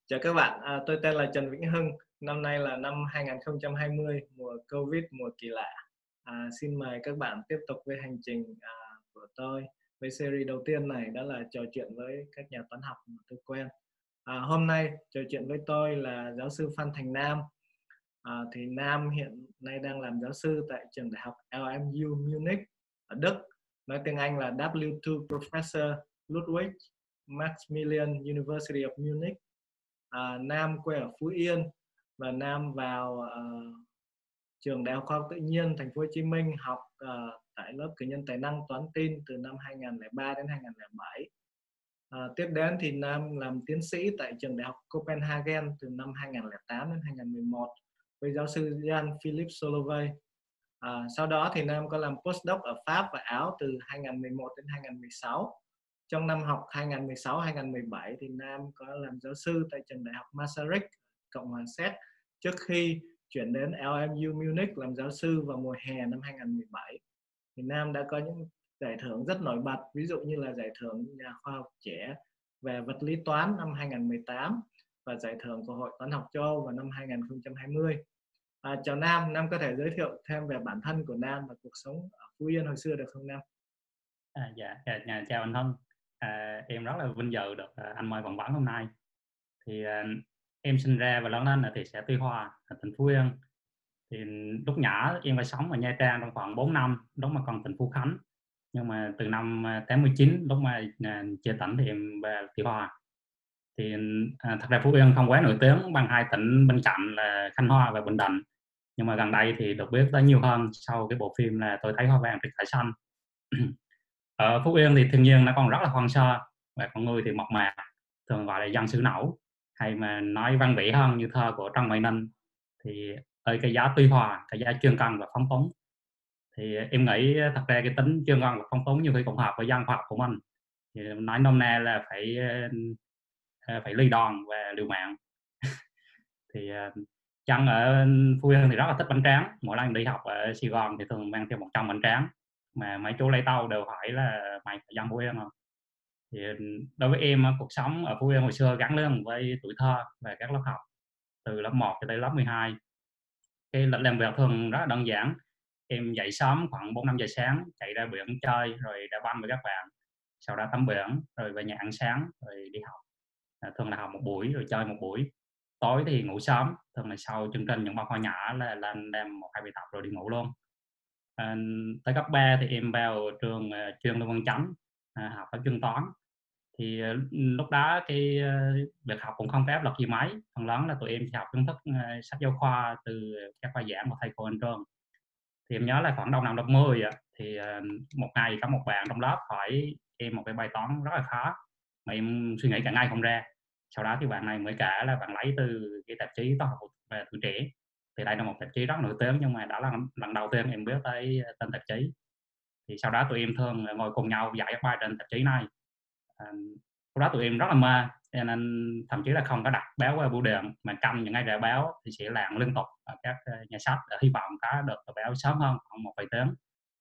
Chào các bạn, tôi tên là Trần Vĩnh Hưng. Năm nay là năm 2020, mùa Covid, mùa kỳ lạ. Xin mời các bạn tiếp tục với hành trình của tôi. Với series đầu tiên này đó là trò chuyện với các nhà toán học mà tôi quen. Hôm nay trò chuyện với tôi là giáo sư Phan Thành Nam. Thì Nam hiện nay đang làm giáo sư tại trường đại học LMU Munich ở Đức. Nói tiếng Anh là W2 Professor Ludwig Maximilian University of Munich. Nam quê ở Phú Yên và Nam vào trường Đại học Khoa học Tự nhiên Thành phố Hồ Chí Minh học tại lớp cử nhân tài năng toán tin từ năm 2003 đến 2007. Tiếp đến thì Nam làm tiến sĩ tại trường Đại học Copenhagen từ năm 2008 đến 2011 với giáo sư Jean Philippe Solovey. Sau đó thì Nam có làm postdoc ở Pháp và Áo từ 2011 đến 2016. Trong năm học 2016-2017 thì Nam có làm giáo sư tại trường đại học Maastricht, Cộng hòa Séc trước khi chuyển đến LMU Munich làm giáo sư vào mùa hè năm 2017. Thì Nam đã có những giải thưởng rất nổi bật, ví dụ như là giải thưởng nhà khoa học trẻ về vật lý toán năm 2018 và giải thưởng của Hội Toán học châu Âu vào năm 2020. Chào Nam, Nam có thể giới thiệu thêm về bản thân của Nam và cuộc sống ở Phú Yên hồi xưa được không Nam? Chào anh Hân. Em rất là vinh dự được anh mời phỏng vấn hôm nay. Thì em sinh ra và lớn lên ở thị xã Tuy Hòa, ở tỉnh Phú Yên. Thì lúc nhỏ em phải sống ở Nha Trang trong khoảng 4 năm, lúc mà còn tỉnh Phú Khánh. Nhưng mà từ năm 89, lúc mà chia tỉnh thì em về Tuy Hòa. Thì thật ra Phú Yên không quá nổi tiếng bằng hai tỉnh bên cạnh là Khánh Hòa và Bình Định. Nhưng mà gần đây thì được biết tới nhiều hơn sau cái bộ phim là Tôi thấy hoa vàng trên cỏ xanh. Ở Phú Yên thì thiên nhiên nó còn rất là hoang sơ và con người thì mộc mạc, thường gọi là dân xứ nẫu, hay mà nói văn vĩ hơn như thơ của Trần Mạnh Ninh thì ở cái giá tuy hòa, cái giá chuyên cần và phóng túng. Thì em nghĩ thật ra cái tính chuyên cần và phóng túng như khi cộng hợp với dân khoa học của mình thì nói nôm na là phải ly đòn và liều mạng. Thì Trăng ở Phú Yên thì rất là thích bánh tráng, mỗi lần đi học ở Sài Gòn thì thường mang theo 100 bánh tráng, mà mấy chú lấy tàu đều hỏi là mày phải dân Phú Yên không. Thì đối với em cuộc sống ở Phú Yên hồi xưa gắn liền với tuổi thơ và các lớp học từ lớp 1 cho tới lớp 12. Cái lịch làm việc thường rất là đơn giản, em dậy sớm khoảng 4-5 giờ sáng, chạy ra biển chơi rồi đá banh với các bạn, sau đó tắm biển rồi về nhà ăn sáng rồi đi học. Thường là học một buổi rồi chơi một buổi, tối thì ngủ sớm, thường là sau chương trình những bài khoa nhỏ là lên làm 1-2 bài tập rồi đi ngủ luôn. Tới cấp 3 thì em vào trường chuyên Lương Văn Chánh, học ở chuyên toán. Thì lúc đó cái việc học cũng không có áp lực gì mấy, phần lớn là tụi em chỉ học kiến thức sách giáo khoa từ các bài giảng của thầy cô trên trường. Thì em nhớ là khoảng đầu năm lớp 10 thì một ngày có một bạn trong lớp hỏi em một cái bài toán rất là khó mà em suy nghĩ cả ngày không ra. Sau đó thì bạn này mới kể là bạn lấy từ cái tạp chí Toán học về Tuổi Trẻ. Thì đây là một tạp chí rất nổi tiếng, nhưng mà đó là lần đầu tiên em biết tới tên tạp chí. Thì sau đó tụi em thường ngồi cùng nhau giải các bài trên tạp chí này. Lúc đó tụi em rất là mê, cho nên thậm chí là không có đặt báo qua bưu điện mà canh những ngày ra báo thì sẽ làm liên tục ở các nhà sách để hy vọng có được tờ báo sớm hơn khoảng một vài tiếng.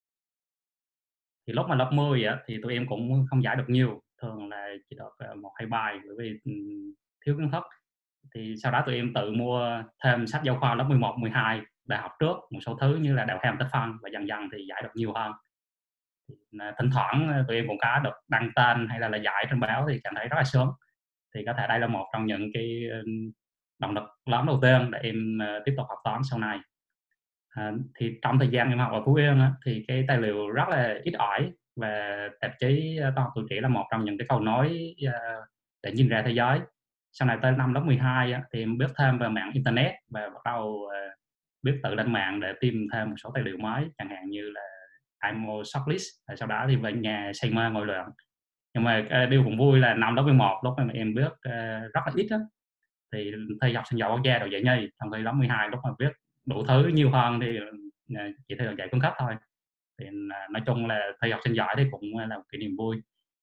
Thì lúc mà lớp 10 thì tụi em cũng không giải được nhiều, thường là chỉ được 1-2 bài bởi vì thiếu kiến thức. Thì sau đó tụi em tự mua thêm sách giáo khoa lớp 11, 12 để học trước một số thứ như là đạo hàm tích phân, và dần dần thì giải được nhiều hơn. Thỉnh thoảng tụi em cũng có được đăng tên hay là giải trên báo thì cảm thấy rất là sướng. Thì có thể đây là một trong những cái động lực lớn đầu tiên để em tiếp tục học toán sau này. Thì trong thời gian em học ở Phú Yên thì cái tài liệu rất là ít ỏi, và tạp chí Toán học Tuổi Trẻ là một trong những cái cầu nối để nhìn ra thế giới. Sau này tới năm lớp 12 thì em biết thêm về mạng internet và bắt đầu biết tự lên mạng để tìm thêm một số tài liệu mới, chẳng hạn như là IMO Shortlist. Sau đó thì về nhà say mê ngồi luyện. Nhưng mà điều cũng vui là năm lớp 11 lúc mà em biết rất là ít thì thi học sinh giỏi quốc gia được giải nhì, trong khi lớp 12 lúc mà biết đủ thứ nhiều hơn thì chỉ thi được giải khuyến khích thôi. Thì nói chung là thi học sinh giỏi thì cũng là một cái niềm vui.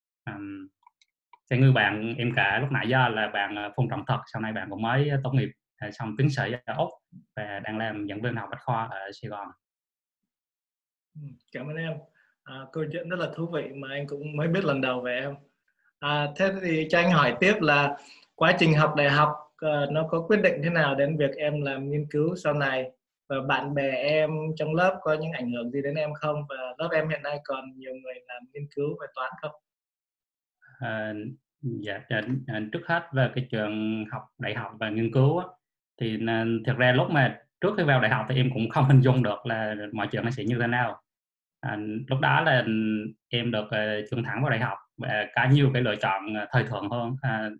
Cái người bạn em kể lúc nãy giờ là bạn Phùng Trọng Thật, sau này bạn cũng mới tốt nghiệp xong tiến sĩ ở Úc và đang làm giảng viên học bách khoa ở Sài Gòn. Cảm ơn em. Câu chuyện rất là thú vị mà anh cũng mới biết lần đầu về em. Thế thì cho anh hỏi tiếp là quá trình học đại học nó có quyết định thế nào đến việc em làm nghiên cứu sau này, và bạn bè em trong lớp có những ảnh hưởng gì đến em không, và lớp em hiện nay còn nhiều người làm nghiên cứu về toán không? Ờ, Trước hết về cái chuyện học đại học và nghiên cứu á, thì thực ra lúc mà trước khi vào đại học thì em cũng không hình dung được là mọi chuyện nó sẽ như thế nào. Lúc đó là em được cưng thẳng vào đại học và có nhiều cái lựa chọn thời thượng hơn,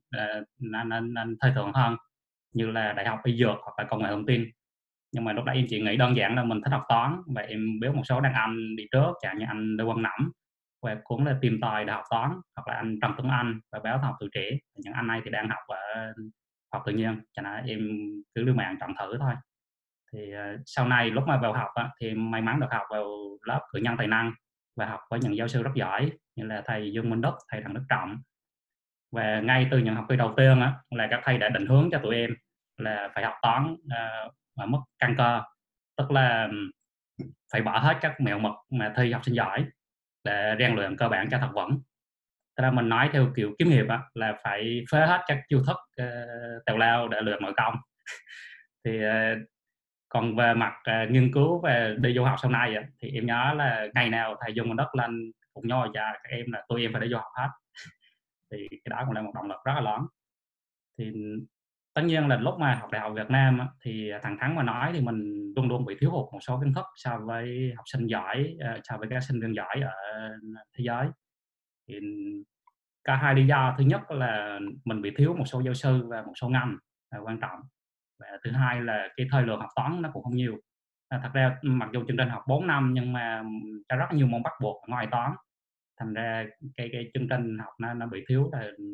nên thời thượng hơn, như là đại học y dược hoặc là công nghệ thông tin. Nhưng mà lúc đó em chỉ nghĩ đơn giản là mình thích học toán, và em biết một số đàn anh đi trước, chẳng như anh Lê Quang Nẫm, và em cũng là tìm tòi đại học toán, hoặc là anh Trần Tuấn Anh và báo Học Tuổi Trẻ. Những anh này thì đang học ở học tự nhiên, cho nên em cứ lưu mạng chọn thử thôi. Thì sau này lúc mà vào học á, thì em may mắn được học vào lớp cử nhân tài năng và học với những giáo sư rất giỏi như là thầy Dương Minh Đức, thầy Đặng Đức Trọng. Và ngay từ những học kỳ đầu tiên á, là các thầy đã định hướng cho tụi em là phải học toán ở mức căn cơ, tức là phải bỏ hết các mẹo mực mà thi học sinh giỏi để rèn luyện cơ bản cho thật vững. Tức là mình nói theo kiểu kiếm hiệp á, là phải phế hết các chiêu thức tào lao để luyện nội công. Thì còn về mặt nghiên cứu về đi du học sau này á, thì em nhớ là ngày nào thầy dùng đất lên cùng nhau và các em là tụi em phải đi du học hết. Thì cái đó cũng là một động lực rất là lớn. Thì tất nhiên là lúc mà học đại học Việt Nam á, thì thẳng thắn mà nói thì mình luôn luôn bị thiếu hụt một số kiến thức so với học sinh giỏi, so với các sinh viên giỏi ở thế giới. Thì cả hai lý do: thứ nhất là mình bị thiếu một số giáo sư và một số ngành quan trọng, và thứ hai là cái thời lượng học toán nó cũng không nhiều. Thật ra mặc dù chương trình học 4 năm nhưng mà có rất nhiều môn bắt buộc ngoài toán, thành ra cái chương trình học nó bị thiếu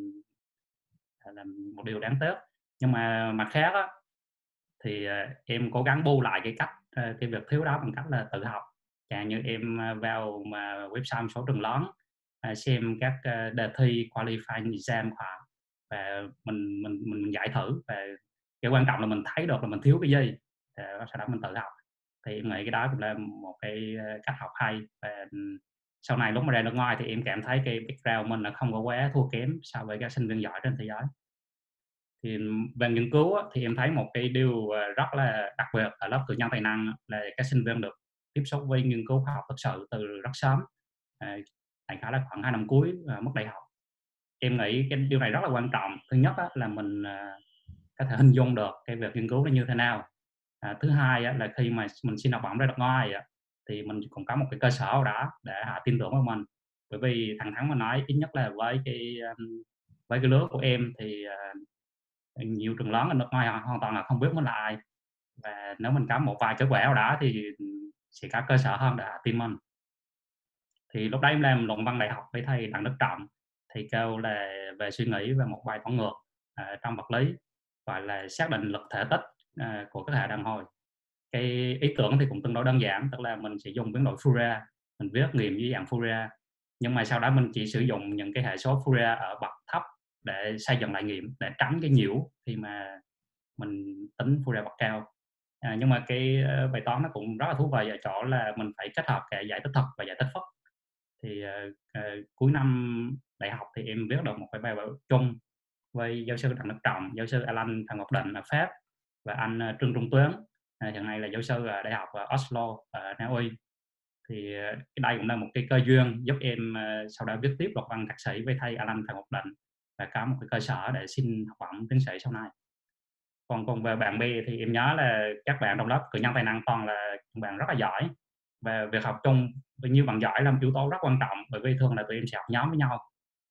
là một điều đáng tiếc. Nhưng mà mặt khác á, thì em cố gắng bù lại cái việc thiếu đó bằng cách là tự học. Chẳng như em vào website một số trường lớn, xem các đề thi qualifying exam khoa, và mình giải thử, và cái quan trọng là mình thấy được là mình thiếu cái gì, sau đó mình tự học. Thì em nghĩ cái đó cũng là một cái cách học hay, và sau này lúc mà ra nước ngoài thì em cảm thấy cái background mình nó không có quá thua kém so với các sinh viên giỏi trên thế giới. Thì về nghiên cứu á, thì em thấy một cái điều rất là đặc biệt ở lớp cử nhân tài năng là các sinh viên được tiếp xúc với nghiên cứu khoa học thực sự từ rất sớm, đại khái là khoảng 2 năm cuối mức đại học. Em nghĩ cái điều này rất là quan trọng. Thứ nhất á, là mình có thể hình dung được cái việc nghiên cứu nó như thế nào. Thứ hai á, là khi mà mình xin học bổng ra nước ngoài á, thì mình cũng có một cái cơ sở nào đó để họ tin tưởng vào mình. Bởi vì thẳng thắn mà nói, ít nhất là với cái lứa của em thì nhiều trường lớn ở nước ngoài họ hoàn toàn là không biết mình là ai, và nếu mình có một vài kết quả nào đó thì sẽ có cơ sở hơn để họ tin mình. Thì lúc đấy em làm luận văn đại học với thầy Đặng Đức Trọng, thầy kêu là về suy nghĩ về một bài toán ngược trong vật lý, gọi là xác định lực thể tích của các hệ đàn hồi. Cái ý tưởng thì cũng tương đối đơn giản, tức là mình sẽ dùng biến đổi Fourier, mình viết nghiệm dưới dạng Fourier, nhưng mà sau đó mình chỉ sử dụng những cái hệ số Fourier ở bậc thấp để xây dựng lại nghiệm, để tránh cái nhiễu khi mà mình tính Fourier bậc cao. Nhưng mà cái bài toán nó cũng rất là thú vị ở chỗ là mình phải kết hợp cả giải tích thực và giải tích phức. Thì cuối năm đại học thì em viết được một cái bài báo chung với giáo sư Đặng Đức Trọng, giáo sư Alan Phạm Ngọc Định ở Pháp, và anh Trương Trung Tuyến, hiện nay là giáo sư ở đại học Oslo ở Na Uy. Thì cái đây cũng là một cái cơ duyên giúp em sau đó viết tiếp luận văn thạc sĩ với thầy Alan Phạm Ngọc Định, và có một cái cơ sở để xin học bổng tiến sĩ sau này. Còn về bạn bè thì em nhớ là các bạn trong lớp cử nhân tài năng toàn là bạn rất là giỏi, và việc học chung với nhiều bạn giỏi là một yếu tố rất quan trọng, bởi vì thường là tụi em sẽ học nhóm với nhau.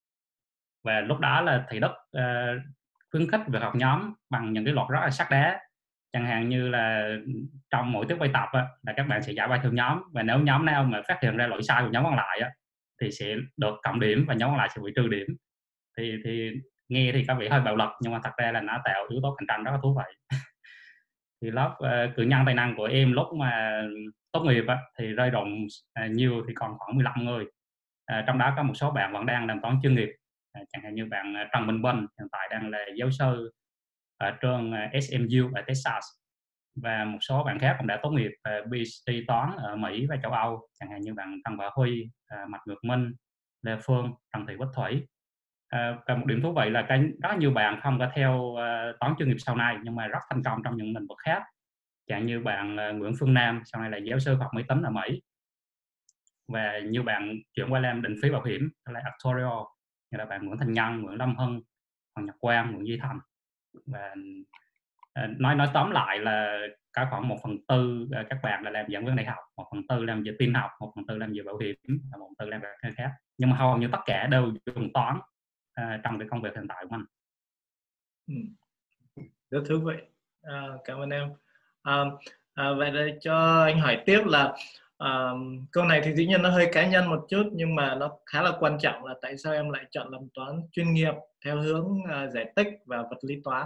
Và lúc đó là thầy Đức khuyến khích việc học nhóm bằng những cái luật rất là sắt đá, chẳng hạn như là trong mỗi tiết bài tập á, là các bạn sẽ giải bài theo nhóm, và nếu nhóm nào mà phát hiện ra lỗi sai của nhóm còn lại á, thì sẽ được cộng điểm và nhóm còn lại sẽ bị trừ điểm. Thì nghe thì có vẻ hơi bạo lực, nhưng mà thật ra là nó tạo yếu tố cạnh tranh rất là thú vị. Thì lớp cử nhân tài năng của em lúc mà tốt nghiệp á, thì rơi rụng nhiều thì còn khoảng 15 người. Trong đó có một số bạn vẫn đang làm toán chuyên nghiệp, chẳng hạn như bạn Trần Minh Bình hiện tại đang là giáo sư ở trường SMU ở Texas, và một số bạn khác cũng đã tốt nghiệp PhD toán ở Mỹ và châu Âu, chẳng hạn như bạn Trần Bảo Huy, Mạch Ngược Minh, Lê Phương, Trần Thị Bích Thủy. Và một điểm thú vị là rất nhiều bạn không có theo toán chuyên nghiệp sau này nhưng mà rất thành công trong những lĩnh vực khác, chẳng như bạn Nguyễn Phương Nam sau này là giáo sư khoa học máy tính ở Mỹ, và nhiều bạn chuyển qua làm định phí bảo hiểm là actuarial, như là bạn Nguyễn Thành Nhân, Nguyễn Lâm Hưng, Hoàng Nhật Quang, Nguyễn Duy Thành. Và nói tóm lại là có khoảng 1/4 các bạn là làm giảng viên đại học, 1/4 làm về tin học, 1/4 làm về bảo hiểm, và 1/4 làm các khác. Nhưng mà hầu như tất cả đều dùng toán trong cái công việc hiện tại của mình. Rất thú vị. Cảm ơn em. Vậy là cho anh hỏi tiếp là câu này thì dĩ nhiên nó hơi cá nhân một chút, nhưng mà nó khá là quan trọng là tại sao em lại chọn làm toán chuyên nghiệp theo hướng giải tích và vật lý toán?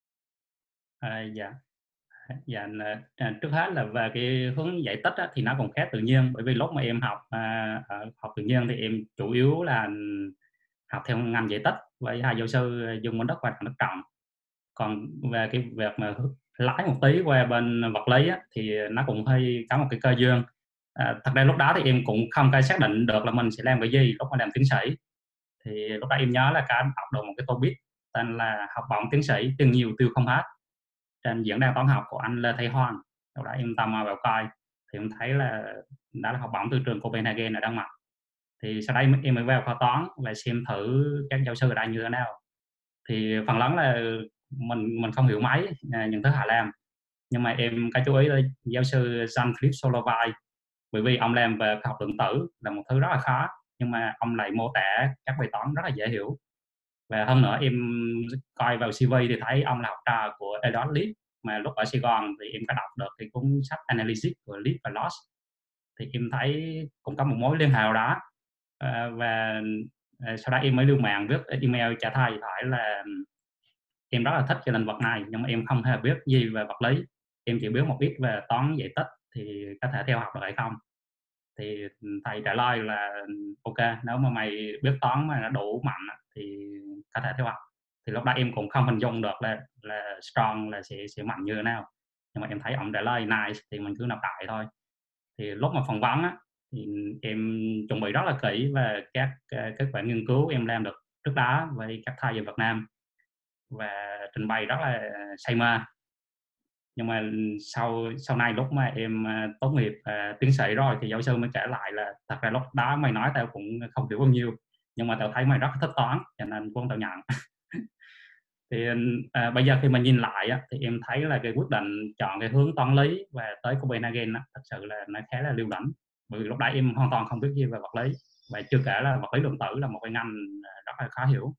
Dạ, trước hết là về cái hướng giải tích á, thì nó cũng khá tự nhiên, bởi vì lúc mà em học tự nhiên thì em chủ yếu là học theo ngành giải tích với hai giáo sư Dương Minh Đức và Trần Đức Trọng. Còn về cái việc mà lái một tí qua bên vật lý á, thì nó cũng hơi có một cái cơ duyên. Thật ra lúc đó thì em cũng không có xác định được là mình sẽ làm cái gì lúc mà làm tiến sĩ. Thì lúc đó em nhớ là có đọc được một cái topic tên là học bổng tiến sĩ tiền nhiều tiêu không hết trên diễn đàn toán học của anh Lê Thái Hoan. Lúc đó em tò mò vào coi thì em thấy là đã là học bổng từ trường Copenhagen ở Đan Mạch. Thì sau đây em mới vào khoa toán và xem thử các giáo sư ở đây như thế nào. Thì phần lớn là mình không hiểu mấy những thứ họ làm, nhưng mà em có chú ý tới giáo sư Jean-Philippe Solovay, bởi vì ông làm về học lượng tử là một thứ rất là khó, nhưng mà ông lại mô tả các bài toán rất là dễ hiểu. Và hơn nữa em coi vào CV thì thấy ông là học trò của Edward Leaf, mà lúc ở Sài Gòn thì em có đọc được cái cuốn sách Analysis của Leaf và Loss, thì em thấy cũng có một mối liên hệ nào đó. Và sau đó em mới lưu mạng viết email trả thầy hỏi là em rất là thích cái lĩnh vực này, nhưng mà em không hề biết gì về vật lý, em chỉ biết một ít về toán giải tích, thì có thể theo học được hay không. Thì thầy trả lời là ok, nếu mà mày biết toán mà đủ mạnh thì có thể theo học. Thì lúc đó em cũng không hình dung được là strong là sẽ mạnh như thế nào, nhưng mà em thấy ông trả lời nice thì mình cứ nộp đại thôi. Thì lúc mà phỏng vấn á, thì em chuẩn bị rất là kỹ về các kết quả nghiên cứu em làm được trước đó với các thầy ở Việt Nam, và trình bày rất là say mê. Nhưng mà sau này lúc mà em tốt nghiệp tiến sĩ rồi thì giáo sư mới kể lại là thật ra lúc đó mày nói tao cũng không hiểu bao nhiêu, nhưng mà tao thấy mày rất thích toán cho nên quân tao nhận. Thì bây giờ khi mà nhìn lại á, thì em thấy là cái quyết định chọn cái hướng toán lý và tới Copenhagen á, thật sự là nó khá là liều lĩnh, bởi vì lúc đó em hoàn toàn không biết gì về vật lý, và chưa kể là vật lý lượng tử là một cái ngành rất là khó hiểu.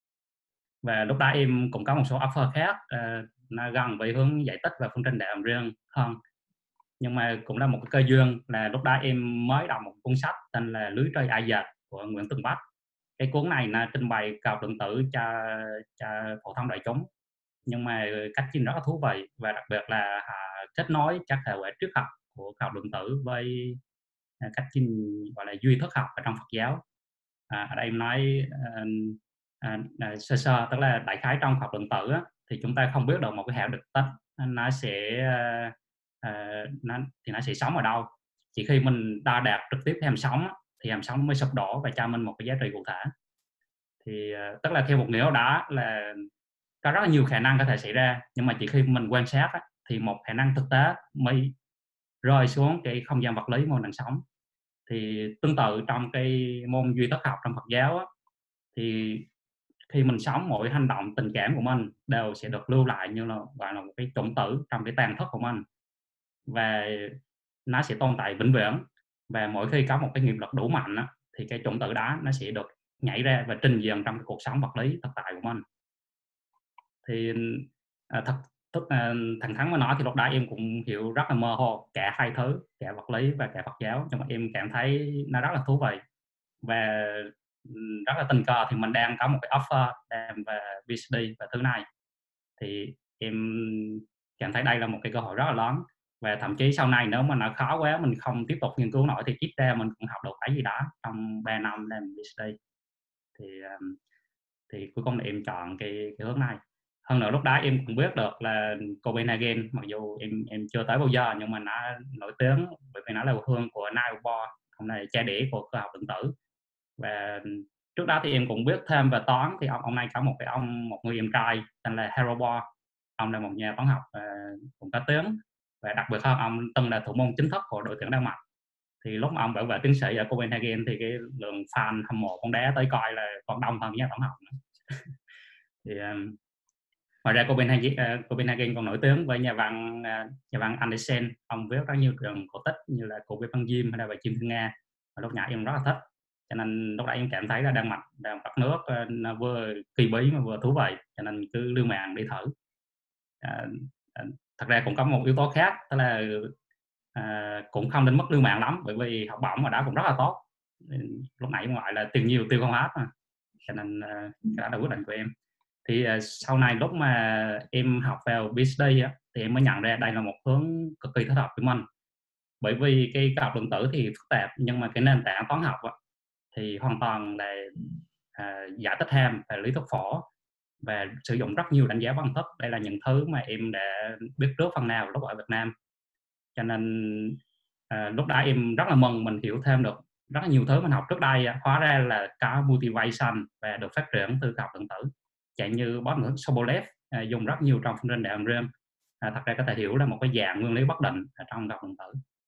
Và lúc đó em cũng có một số offer khác nó gần với hướng giải tích và phương trình đại riêng hơn. Nhưng mà cũng là một cái cơ duyên là lúc đó em mới đọc một cuốn sách tên là Lưới Trời Ai Dệt của Nguyễn Tường Bắc. Cái cuốn này nó trình bày cao lượng tử cho phổ thông đại chúng, nhưng mà cách trình rất là thú vị, và đặc biệt là họ kết nối các hệ quả triết học của cao lượng tử với cách trình gọi là duy thức học ở trong Phật giáo. Ở đây em nói sơ sơ, tức là đại khái trong học lượng tử á, thì chúng ta không biết được một cái hạt được tích nó sẽ nó sẽ sống ở đâu. Chỉ khi mình đo đạc trực tiếp hàm sống thì hàm sống mới sụp đổ và cho mình một cái giá trị cụ thể. Thì tức là theo một nghĩa đó là có rất là nhiều khả năng có thể xảy ra, nhưng mà chỉ khi mình quan sát thì một khả năng thực tế mới rơi xuống cái không gian vật lý môn năng sống. Thì tương tự trong cái môn duy thức học trong Phật giáo thì khi mình sống, mỗi hành động tình cảm của mình đều sẽ được lưu lại như là gọi là một cái chủng tử trong cái tàn thức của mình, và nó sẽ tồn tại vĩnh viễn. Và mỗi khi có một cái nghiệp lực đủ mạnh thì cái chủng tử đó nó sẽ được nhảy ra và trình diện trong cái cuộc sống vật lý thực tại của mình. Thì thẳng thắn mà nói thì lúc đó em cũng hiểu rất là mơ hồ cả hai thứ, cả vật lý và cả Phật giáo, nhưng mà em cảm thấy nó rất là thú vị. Và rất là tình cờ thì mình đang có một cái offer làm về PhD và thứ này, thì em cảm thấy đây là một cái cơ hội rất là lớn. Và thậm chí sau này nếu mà nó khó quá, mình không tiếp tục nghiên cứu nổi, thì ít ra mình cũng học được cái gì đó trong 3 năm làm PhD. Thì cuối cùng là em chọn cái hướng này. Hơn nữa lúc đó em cũng biết được là Copenhagen, mặc dù em chưa tới bao giờ, nhưng mà nó nổi tiếng bởi vì nó là quê hương của Niels Bohr, ông này cha đẻ của cơ học lượng tử. Và trước đó thì em cũng biết thêm về toán, thì ông này có một người em trai tên là Harold Bohr. Ông là một nhà toán học cũng có tiếng, và đặc biệt hơn ông từng là thủ môn chính thức của đội tuyển Đan Mạch. Thì lúc mà ông bảo vệ tiến sĩ ở Copenhagen thì cái lượng fan hâm mộ bóng đá tới coi là còn đông hơn nhà toán học nữa. Thì ngoài ra Copenhagen còn nổi tiếng với nhà văn Andersen. Ông viết rất nhiều truyện cổ tích như là Cụ Bé Băng Diêm hay là Về Chim Thiên Nga, và lúc nhỏ em rất là thích, cho nên lúc đấy em cảm thấy là Đan Mạch là một đất nước nó vừa kỳ bí mà vừa thú vị, cho nên cứ lưu mạng đi thử. À, thật ra cũng có một yếu tố khác, đó là cũng không đến mức lưu mạng lắm, bởi vì học bổng ở đó cũng rất là tốt. Lúc nãy em gọi là tiền nhiều tiêu không hết mà, cho nên cái đó là quyết định của em. Thì sau này lúc mà em học vào PhD á, thì em mới nhận ra đây là một hướng cực kỳ thích hợp với mình, bởi vì cái học lượng tử thì phức tạp, nhưng mà cái nền tảng toán học á, thì hoàn toàn là giải tích hàm và lý thuyết phổ, và sử dụng rất nhiều đánh giá phân tích. Đây là những thứ mà em đã biết trước phần nào lúc ở Việt Nam, cho nên lúc đó em rất là mừng mình hiểu thêm được rất là nhiều thứ mình học trước đây. Hóa ra là có motivation và được phát triển từ học lượng tử, chẳng như Bob Sobolev dùng rất nhiều trong phương trình đại hàm Rơm. Thật ra có thể hiểu là một cái dạng nguyên lý bất định ở trong học lượng tử.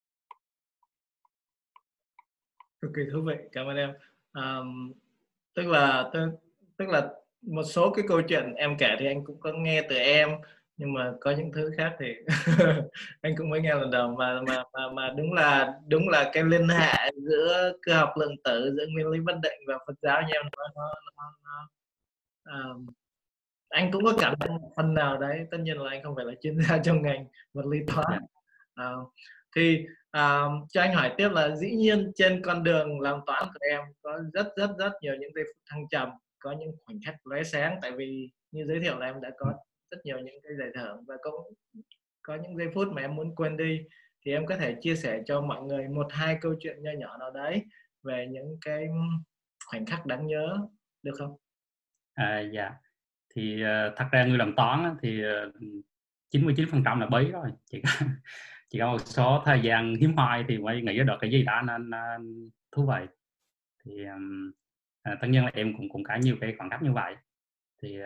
Cực kỳ thú vị, cảm ơn em. Tức là tức là một số cái câu chuyện em kể thì anh cũng có nghe từ em, nhưng mà có những thứ khác thì anh cũng mới nghe lần đầu. Mà đúng là cái liên hệ giữa cơ học lượng tử, giữa nguyên lý bất định và Phật giáo như em nói, nó anh cũng có cảm nhận một phần nào đấy. Tất nhiên là anh không phải là chuyên gia trong ngành vật lý toán. Yeah. Thì cho anh hỏi tiếp là, dĩ nhiên trên con đường làm toán của em có rất nhiều những giây phút thăng trầm, có những khoảnh khắc lóe sáng, tại vì như giới thiệu là em đã có rất nhiều những cái giải thưởng, và có những giây phút mà em muốn quên đi. Thì em có thể chia sẻ cho mọi người một hai câu chuyện nho nhỏ nào đấy về những cái khoảnh khắc đáng nhớ được không? Dạ. Thì thật ra người làm toán thì 99% là bí rồi, chỉ có một số thời gian hiếm hoi thì mới nghĩ được cái gì đó nên thú vị. Thì tất nhiên là em cũng có nhiều cái khoảng cách như vậy. Thì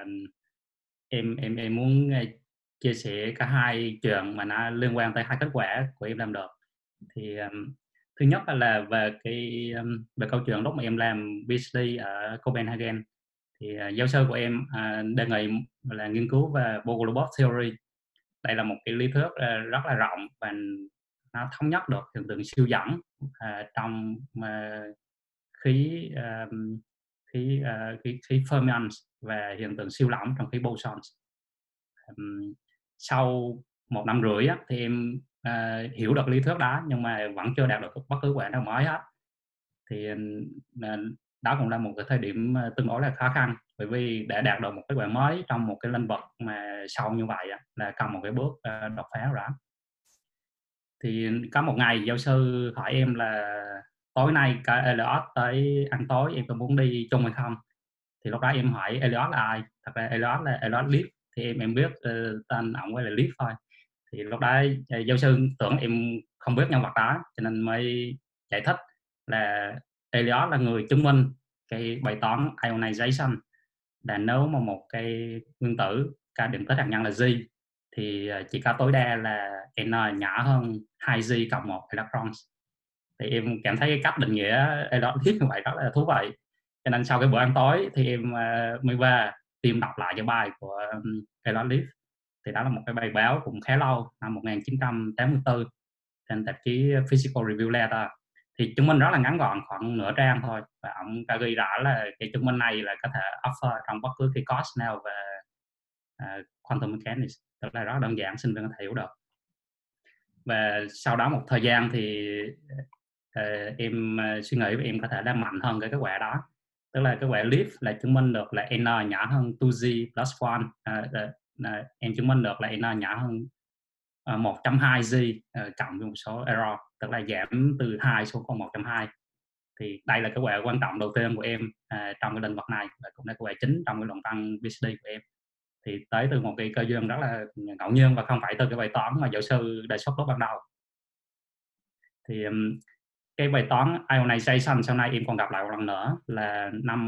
em muốn chia sẻ cả hai chuyện mà nó liên quan tới hai kết quả của em làm được. Thì thứ nhất là về câu chuyện lúc mà em làm PhD ở Copenhagen. Thì giáo sư của em đề nghị là nghiên cứu về Bogolubov theory. Đây là một cái lý thuyết rất là rộng, và nó thống nhất được hiện tượng siêu dẫn trong khí khí fermions và hiện tượng siêu lỏng trong khí bosons. Sau 1 năm rưỡi á, thì em hiểu được lý thuyết đó, nhưng mà vẫn chưa đạt được bất cứ quả nào mới hết. Thì đó cũng là một cái thời điểm tương đối là khó khăn, bởi vì để đạt được một cái quả mới trong một cái lĩnh vực mà sâu như vậy á, là cần một cái bước đột phá đó. Thì có một ngày giáo sư hỏi em là tối nay cả Elliot tới ăn tối, em có muốn đi chung hay không? Thì lúc đó em hỏi Elliot là ai. Thật ra Elliot là Elliot Leaf, thì em biết tên ổng là Leaf thôi. Thì lúc đó giáo sư tưởng em không biết nhân vật đó, cho nên mới giải thích là Elliot là người chứng minh cái bài toán ionization, là nếu mà một cái nguyên tử có điện tích hạt nhân là G, thì chỉ có tối đa là n nhỏ hơn 2G cộng 1 electrons. Thì em cảm thấy cái cách định nghĩa Elliot Leaf như vậy rất là thú vị, cho nên sau cái bữa ăn tối thì em mới về tìm đọc lại cái bài của Elliot Leaf. Thì đó là một cái bài báo cũng khá lâu, năm 1984, trên tạp chí Physical Review Letter. Thì chứng minh rất là ngắn gọn, khoảng nửa trang thôi, và ông đã ghi rõ là cái chứng minh này là có thể offer trong bất cứ cái course nào về quantum mechanics, tức là rất đơn giản, sinh viên có thể hiểu được. Và sau đó một thời gian thì em suy nghĩ em có thể làm mạnh hơn cái kết quả đó. Tức là cái quả Leaf là chứng minh được là n nhỏ hơn 2G plus 1. Em chứng minh được là n nhỏ hơn 1.2G cộng với một số error, tức là giảm từ 2 xuống còn 1.2. Thì đây là cái quả quan trọng đầu tiên của em trong cái lĩnh vực này, và cũng là cái quả chính trong cái luận văn PhD của em. Thì tới từ một cái cơ duyên rất là ngẫu nhiên, và không phải từ cái bài toán mà giáo sư đề xuất lúc ban đầu. Thì cái bài toán ionization sau này em còn gặp lại một lần nữa là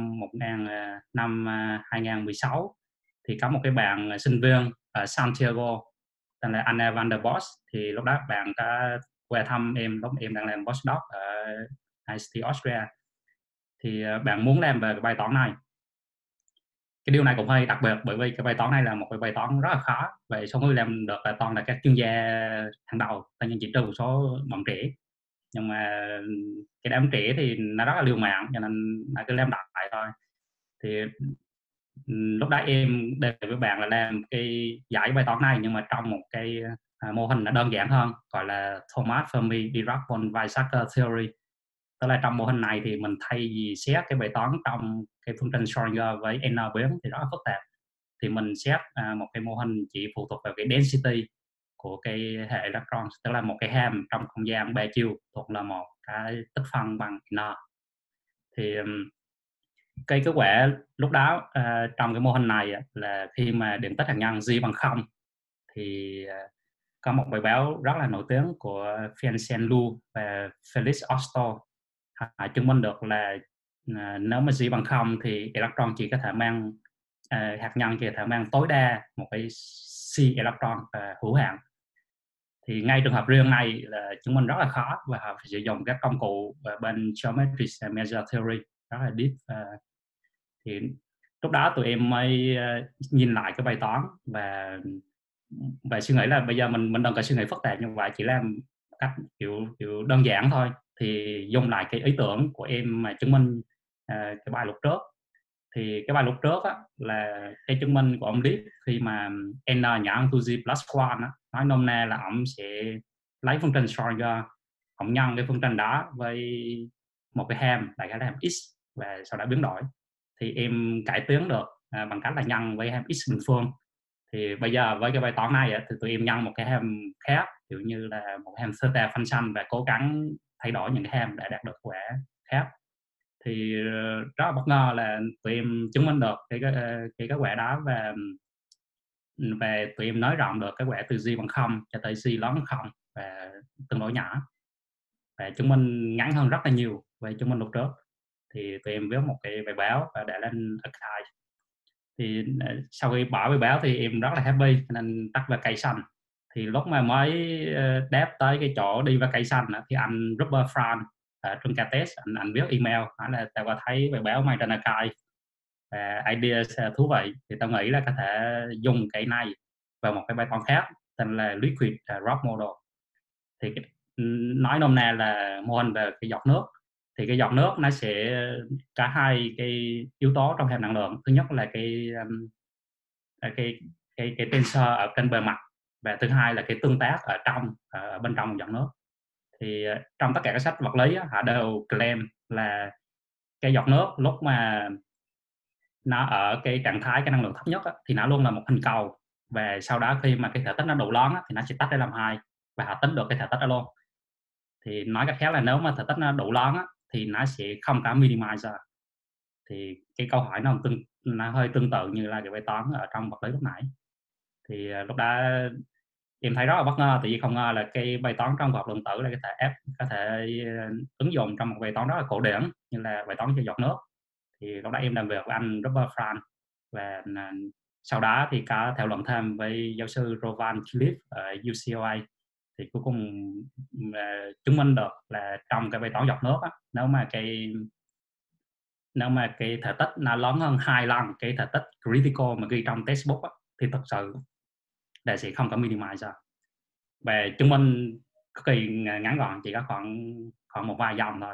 năm 2016 thì có một cái bạn sinh viên ở Santiago tên là Anna van der Bos, thì lúc đó bạn đã qua thăm em lúc em đang làm postdoc ở IST Austria, thì bạn muốn làm về cái bài toán này. Cái điều này cũng hơi đặc biệt bởi vì cái bài toán này là một cái bài toán rất là khó, vậy số người làm được là toàn là các chuyên gia hàng đầu, tất nhiên chỉ trừ một số bọn trẻ, nhưng mà cái đám trẻ thì nó rất là liều mạng cho nên nó cứ làm đại thôi. Thì lúc đó em đề với bạn là làm cái giải bài toán này nhưng mà trong một cái mô hình nó đơn giản hơn, gọi là Thomas Fermi Dirac von Weizsäcker Theory. Tức là trong mô hình này thì mình thay vì xét cái bài toán trong cái phương trình Schrödinger với n biến thì rất là phức tạp, thì mình xét một cái mô hình chỉ phụ thuộc vào cái density của cái hệ electron, tức là một cái ham trong không gian 3 chiều thuộc là một cái tích phân bằng n. Thì cái kết quả lúc đó trong cái mô hình này là khi mà điểm tích hạt nhân G bằng 0 thì có một bài báo rất là nổi tiếng của Vincent Lu và Felix Osto chứng minh được là nếu mà G bằng 0 thì electron chỉ có thể mang hạt nhân chỉ có thể mang tối đa một cái C electron hữu hạn. Thì ngay trường hợp riêng này là chứng minh rất là khó và họ phải sử dụng các công cụ bên geometric measure theory rất là deep. Thì lúc đó tụi em mới nhìn lại cái bài toán và suy nghĩ là bây giờ mình đừng có suy nghĩ phức tạp như vậy, chỉ làm cách kiểu đơn giản thôi, thì dùng lại cái ý tưởng của em mà chứng minh cái bài lúc trước. Thì cái bài lúc trước á, là cái chứng minh của ông Deep khi mà n nhỏ hơn 2g plus 1 á, nói nôm na là ông sẽ lấy phương trình Schrödinger, ông nhân cái phương trình đó với một cái ham đại khái là ham x và sau đó biến đổi. Thì em cải tiến được bằng cách là nhân với ham x bình phương. Thì bây giờ với cái bài toán này thì tụi em nhân một cái ham khác, kiểu như là một ham theta function và cố gắng thay đổi những cái ham để đạt được quả khác. Thì rất là bất ngờ là tụi em chứng minh được cái kết quả đó, và tụi em nới rộng được cái quả từ G bằng 0 cho tới G lớn hơn 0 và tương đối nhỏ, và chứng minh ngắn hơn rất là nhiều về chứng minh lúc trước. Thì tụi em viết một cái bài báo và để lên archive. Thì sau khi bỏ bài báo thì em rất là happy nên tắt vacation. Thì lúc mà mới đáp tới cái chỗ đi vacation thì anh Robert Frank ở trường Cates, anh viết email hỏi là tao có thấy bài báo mày trên archive và ideas thú vị, thì tao nghĩ là có thể dùng cái này vào một cái bài toán khác tên là liquid rock model. Thì nói nôm na là mô hình về cái giọt nước. Thì cái giọt nước nó sẽ cả hai cái yếu tố trong hàm năng lượng. Thứ nhất là cái tensor ở trên bề mặt, và thứ hai là cái tương tác ở bên trong giọt nước. Thì trong tất cả các sách vật lý họ đều claim là cái giọt nước lúc mà nó ở cái trạng thái cái năng lượng thấp nhất thì nó luôn là một hình cầu, và sau đó khi mà cái thể tích nó đủ lớn thì nó sẽ tách ra làm hai, và họ tính được cái thể tích đó luôn. Thì nói cách khác là nếu mà thể tích nó đủ lớn thì nó sẽ không có minimizer. Thì cái câu hỏi nó hơi tương tự như là cái bài toán ở trong vật lý lúc nãy. Thì lúc đó em thấy rất là bất ngờ, tại vì không ngờ là cái bài toán trong vật lượng tử là có thể ứng dụng trong một bài toán rất là cổ điển như là bài toán cho giọt nước. Thì lúc đó em làm việc với anh Robert Frank, và sau đó thì có thảo luận thêm với giáo sư Rowan Cliff ở UCLA. Thì cuối cùng chứng minh được là trong cái bài toán giọt nước nếu mà cái thể tích nó lớn hơn 2 lần cái thể tích critical mà ghi trong textbook thì thật sự là sẽ không có minimizer. Và chứng minh cực kỳ ngắn gọn, chỉ có khoảng một vài dòng thôi.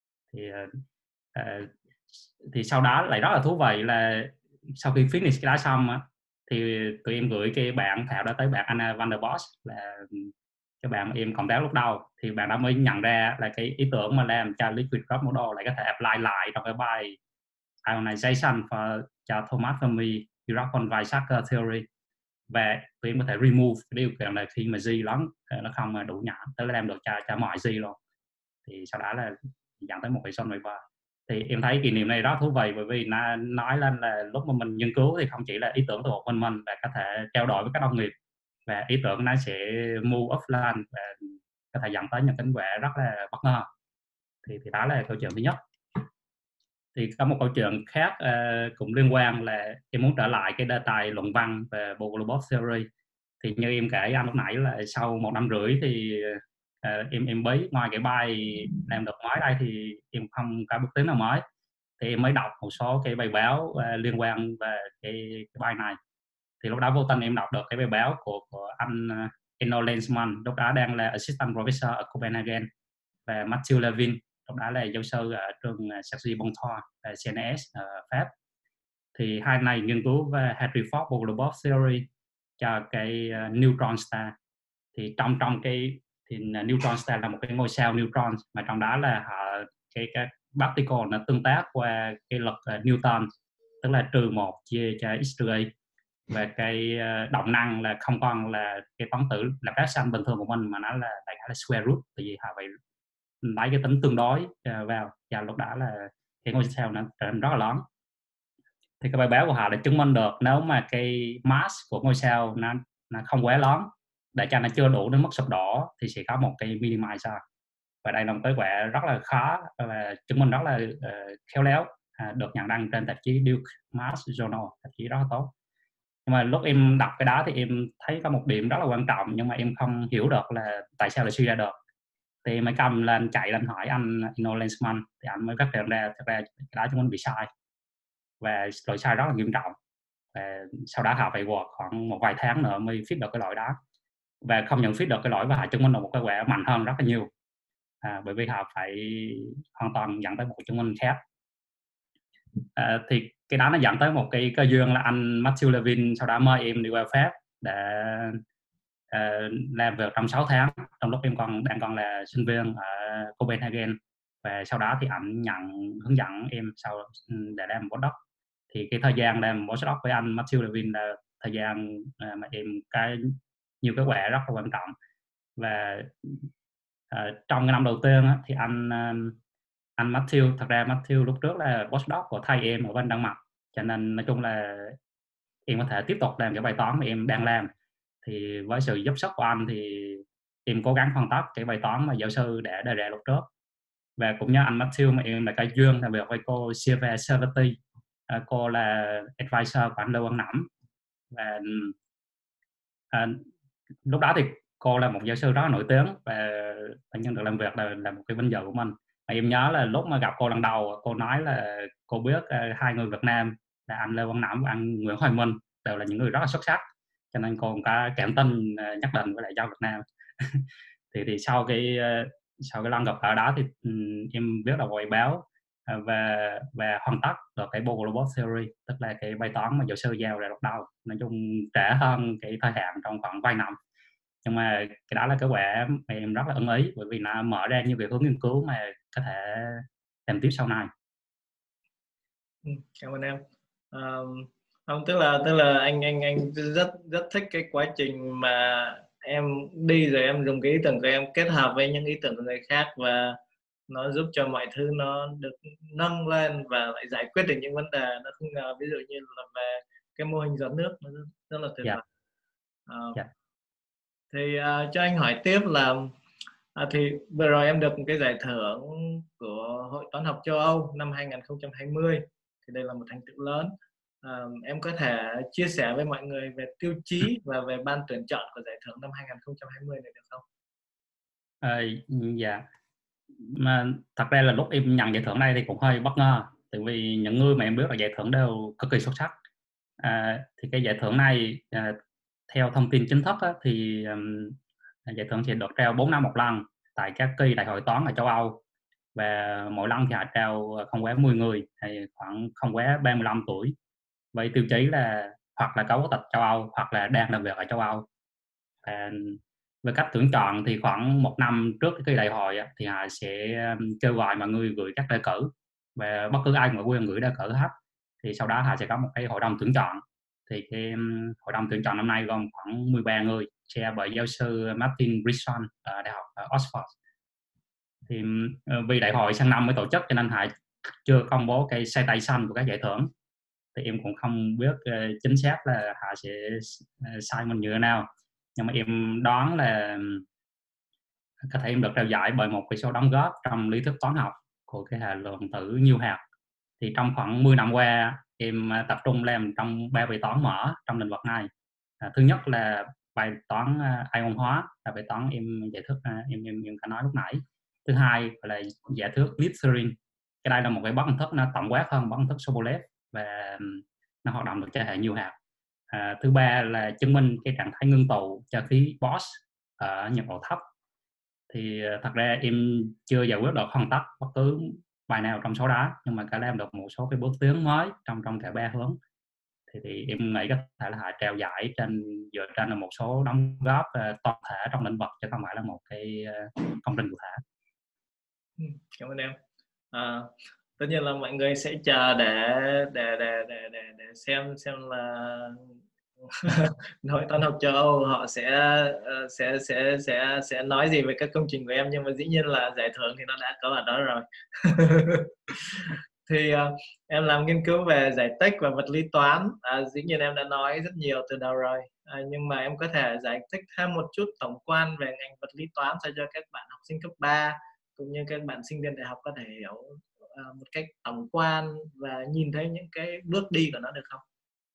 Thì sau đó lại rất là thú vị là sau khi finish cái đó xong thì tụi em gửi cái bản thảo đó tới bạn Anna van der Bos, là cái bạn em cộng tác lúc đầu. Thì bạn đó mới nhận ra là cái ý tưởng mà làm cho liquid rock model lại có thể apply lại trong cái bài ionization cho Thomas Fermi Dirac von Weizsäcker theory. Và tụi em có thể remove cái điều kiện là khi mà G lớn nó không đủ nhỏ, tức là làm được cho mọi G luôn. Thì sau đó là dẫn tới một cái son paper. Thì em thấy kỷ niệm này rất thú vị, bởi vì nó nói lên là lúc mà mình nghiên cứu thì không chỉ là ý tưởng từ một mình và có thể trao đổi với các đồng nghiệp, và ý tưởng nó sẽ move offline và có thể dẫn tới những kết quả rất là bất ngờ. Thì đó là câu chuyện thứ nhất. Thì có một câu chuyện khác cũng liên quan là em muốn trở lại cái đề tài luận văn về bộ Global Theory. Thì như em kể anh lúc nãy là sau 1 năm rưỡi thì em bí, ngoài cái bài làm được mới đây thì em không có bước tiến nào mới. Thì em mới đọc một số cái bài báo liên quan về cái bài này. Thì lúc đó vô tình em đọc được cái bài báo của anh Enno Lensman, lúc đó đang là Assistant Professor ở Copenhagen, và Matthew Levin, lúc đó là giáo sư ở trường Sergi Pontoise ở CNRS ở Pháp. Thì hai này nghiên cứu về Henry Ford Global Theory cho cái neutron star. Thì trong cái thì neutron star là một cái ngôi sao neutron, mà trong đó là họ cái particle nó tương tác qua cái lực Newton, tức là -1 chia cho x trừ y, và cái động năng là không còn là cái toán tử là phát sanh bình thường của mình, mà nó là đại khái là square root, tại vì họ phải lấy cái tính tương đối vào, và lúc đó là cái ngôi sao nó trở nên rất là lớn. Thì cái bài báo của họ đã chứng minh được nếu mà cái mass của ngôi sao nó không quá lớn để cho nó chưa đủ đến mức sụp đổ thì sẽ có một cái minimizer. Và đây là một kết quả rất là khó và chứng minh rất là khéo léo, được nhận đăng trên tạp chí Duke Mass Journal, tạp chí rất là tốt. Nhưng mà lúc em đọc cái đó thì em thấy có một điểm rất là quan trọng, nhưng mà em không hiểu được là tại sao lại suy ra được. Thì mới cầm lên chạy lên hỏi anh Enno Lensman, thì anh mới phát hiện ra thực ra cái đó chúng mình bị sai, và lỗi sai rất là nghiêm trọng. Và sau đó họ phải work khoảng một vài tháng nữa mới fix được cái lỗi đó, và không những fix được cái lỗi mà họ chứng minh được một cái quả mạnh hơn rất là nhiều, bởi vì họ phải hoàn toàn dẫn tới một chứng minh khác. Thì cái đó nó dẫn tới một cái cơ duyên là anh Matthew Levin sau đó mời em đi qua Pháp để làm việc trong 6 tháng, trong lúc em đang còn là sinh viên ở Copenhagen. Và sau đó thì anh hướng dẫn em để làm postdoc. Thì cái thời gian làm postdoc với anh Matthew Levin là thời gian mà em nhiều kết quả rất là quan trọng. Và trong cái năm đầu tiên thì anh Matthew, thật ra Matthew lúc trước là postdoc của thầy em ở bên Đan Mạch, cho nên nói chung là em có thể tiếp tục làm cái bài toán mà em đang làm. Thì với sự giúp sức của anh thì em cố gắng hoàn tất cái bài toán mà giáo sư đã đề ra lúc trước. Và cũng như anh Matthew mà em đã có duyên làm việc với cô Silvia Servati, cô là advisor của anh Lê Quang Nẵm. Và lúc đó thì cô là một giáo sư rất là nổi tiếng, và nhân được làm việc là một cái vinh dự của mình. Và em nhớ là lúc mà gặp cô lần đầu, cô nói là cô biết hai người Việt Nam là anh Lê Quang Nẵm và anh Nguyễn Hoài Minh đều là những người rất là xuất sắc, cho nên cô cũng có cảm tin nhất định với lại giáo Việt Nam. thì sau cái lần gặp ở đó thì em viết được bài báo và hoàn tất được cái Global Theory, tức là cái bài toán mà giáo sư giao ra lúc đầu. Nói chung trễ hơn cái thời hạn trong khoảng vài năm, nhưng mà cái đó là kết quả mà em rất là ưng ý, bởi vì nó mở ra nhiều cái hướng nghiên cứu mà có thể làm tiếp sau này. Cảm ơn em. Không, tức là anh rất thích cái quá trình mà em đi rồi em dùng cái ý tưởng của em kết hợp với những ý tưởng của người khác, và nó giúp cho mọi thứ nó được nâng lên và lại giải quyết được những vấn đề nó không ngờ, ví dụ như là về cái mô hình giọt nước, nó rất là tuyệt vời. Thì cho anh hỏi tiếp là thì vừa rồi em được một cái giải thưởng của Hội Toán học châu Âu năm 2020, thì đây là một thành tựu lớn. Em có thể chia sẻ với mọi người về tiêu chí và về ban tuyển chọn của giải thưởng năm 2020 này được không? Dạ. Mà thật ra là lúc em nhận giải thưởng này thì cũng hơi bất ngờ, tại vì những người mà em biết là giải thưởng đều cực kỳ xuất sắc. Thì cái giải thưởng này theo thông tin chính thức thì giải thưởng sẽ được trao 4 năm một lần tại các kỳ đại hội toán ở châu Âu, và mỗi lần thì họ trao không quá 10 người, hay khoảng không quá 35 tuổi, với tiêu chí là hoặc là có quốc tịch châu Âu hoặc là đang làm việc ở châu Âu. Và về cách tuyển chọn thì khoảng 1 năm trước cái kỳ đại hội thì họ sẽ kêu gọi mọi người gửi các đề cử, và bất cứ ai cũng có quyền gửi đề cử hết. Thì sau đó họ sẽ có một cái hội đồng tuyển chọn. Thì cái hội đồng tuyển chọn năm nay gồm khoảng 13 người, chair bởi giáo sư Martin Brisson ở Đại học ở Oxford. Thì vì đại hội sang năm mới tổ chức cho nên họ chưa công bố cái citation của các giải thưởng. Thì em cũng không biết chính xác là họ sẽ sai mình như thế nào, nhưng mà em đoán là có thể em được trao giải bởi một cái số đóng góp trong lý thuyết toán học của cái hệ lượng tử nhiều hạt. Thì trong khoảng 10 năm qua em tập trung làm trong 3 bài toán mở trong lĩnh vực này. Thứ nhất là bài toán ion hóa, là bài toán em giải thích em có nói lúc nãy. Thứ hai là giả thuyết Glycerin. Cái đây là một cái bất thức nó tổng quát hơn bất thức Sobolev và nó hoạt động được cho hệ nhiều hạt. Thứ ba là chứng minh cái trạng thái ngưng tụ cho khí Bohr ở nhiệt độ thấp. Thì thật ra em chưa giải quyết được hoàn tất bất cứ bài nào trong số đó, nhưng mà cả làm được một số cái bước tiến mới trong cả ba hướng. Thì em nghĩ có thể là họ trao giải dựa trên là một số đóng góp toàn thể trong lĩnh vực, chứ không phải là một cái công trình cụ thể. Cảm ơn em. Tất nhiên là mọi người sẽ chờ để xem là hội toán học châu Âu họ sẽ nói gì về các công trình của em, nhưng mà dĩ nhiên là giải thưởng thì nó đã có ở đó rồi. Thì em làm nghiên cứu về giải tích và vật lý toán, dĩ nhiên em đã nói rất nhiều từ đầu rồi, nhưng mà em có thể giải thích thêm một chút tổng quan về ngành vật lý toán sao cho các bạn học sinh cấp 3 cũng như các bạn sinh viên đại học có thể hiểu một cách tổng quan và nhìn thấy những cái bước đi của nó được không?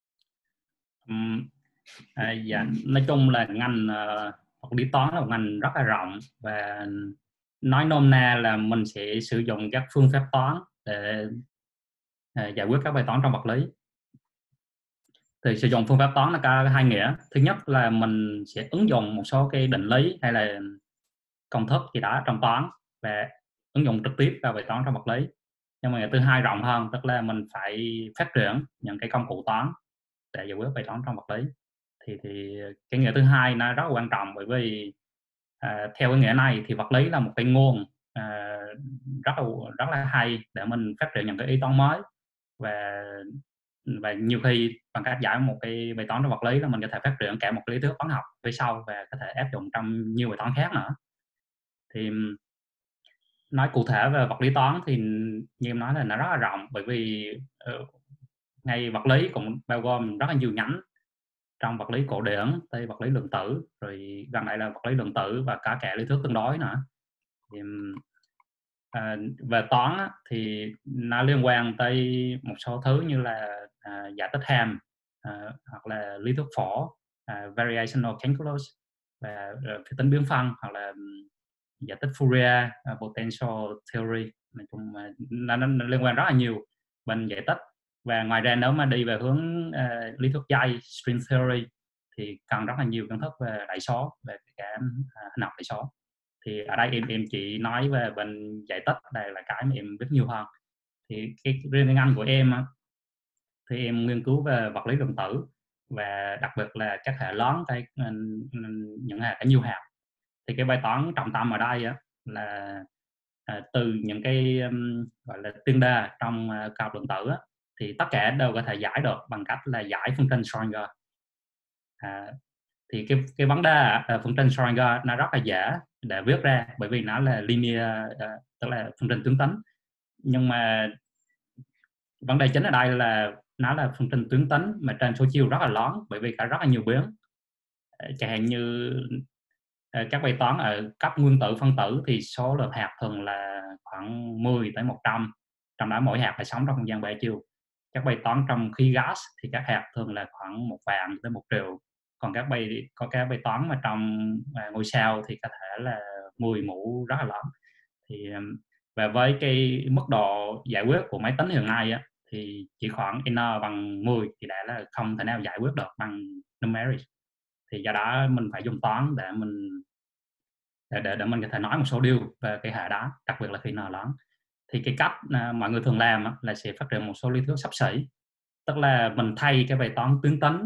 Dạ, nói chung là ngành vật lý toán là một ngành rất là rộng, và nói nôm na là mình sẽ sử dụng các phương pháp toán để giải quyết các bài toán trong vật lý. Thì sử dụng phương pháp toán là có hai nghĩa. Thứ nhất là mình sẽ ứng dụng một số cái định lý hay là công thức gì đó trong toán và ứng dụng trực tiếp vào bài toán trong vật lý. Nhưng mà thứ hai rộng hơn, tức là mình phải phát triển những cái công cụ toán để giải quyết bài toán trong vật lý. Thì cái nghĩa thứ hai nó rất là quan trọng, bởi vì theo cái nghĩa này thì vật lý là một cái nguồn rất là hay để mình phát triển những cái ý toán mới, và nhiều khi bằng cách giải một cái bài toán trong vật lý là mình có thể phát triển cả một lý thuyết toán học về sau và có thể áp dụng trong nhiều bài toán khác nữa. Thì nói cụ thể về vật lý toán thì như em nói là nó rất là rộng, bởi vì ngay vật lý cũng bao gồm rất là nhiều nhánh, trong vật lý cổ điển tới vật lý lượng tử, rồi gần đây là vật lý lượng tử và cả lý thuyết tương đối nữa. Thì về toán á, thì nó liên quan tới một số thứ như là giả tích hàm, hoặc là lý thuyết phổ, variational calculus, và phi tính biến phân, hoặc là giả tích Fourier, potential theory. Nói chung nó liên quan rất là nhiều bên giải tích. Và ngoài ra nếu mà đi về hướng lý thuyết dây, string theory, thì cần rất là nhiều kiến thức về đại số, về cả hình học đại số. Thì ở đây em chỉ nói về bên giải tích, đây là cái mà em biết nhiều hơn. Thì riêng cái ngành của em thì em nghiên cứu về vật lý lượng tử, và đặc biệt là các hệ lớn, những hệ có nhiều hạt. Thì cái bài toán trọng tâm ở đây là từ những cái gọi là tiên đề trong cao lượng tử thì tất cả đều có thể giải được bằng cách là giải phương trình Schrödinger. Thì cái vấn đề phương trình Schrödinger nó rất là dễ để viết ra, bởi vì nó là linear, tức là phương trình tuyến tính. Nhưng mà vấn đề chính ở đây là nó là phương trình tuyến tính mà trên số chiều rất là lớn, bởi vì có rất là nhiều biến. Chẳng hạn như các bài toán ở cấp nguyên tử phân tử thì số lượng hạt thường là khoảng 10 tới 100, trong đó mỗi hạt phải sống trong không gian 3 chiều. Các bài toán trong khí gas thì các hạt thường là khoảng 1 vạn tới 1 triệu. Còn có các bài toán mà trong ngôi sao thì có thể là 10 mũ rất là lớn. Thì và với cái mức độ giải quyết của máy tính hiện nay thì chỉ khoảng n bằng 10 thì đã là không thể nào giải quyết được bằng numeric. Thì do đó mình phải dùng toán để mình có thể nói một số điều về cái hệ đó, đặc biệt là khi n lớn. Thì cái cách mọi người thường làm là sẽ phát triển một số lý thuyết xấp xỉ, tức là mình thay cái bài toán tuyến tính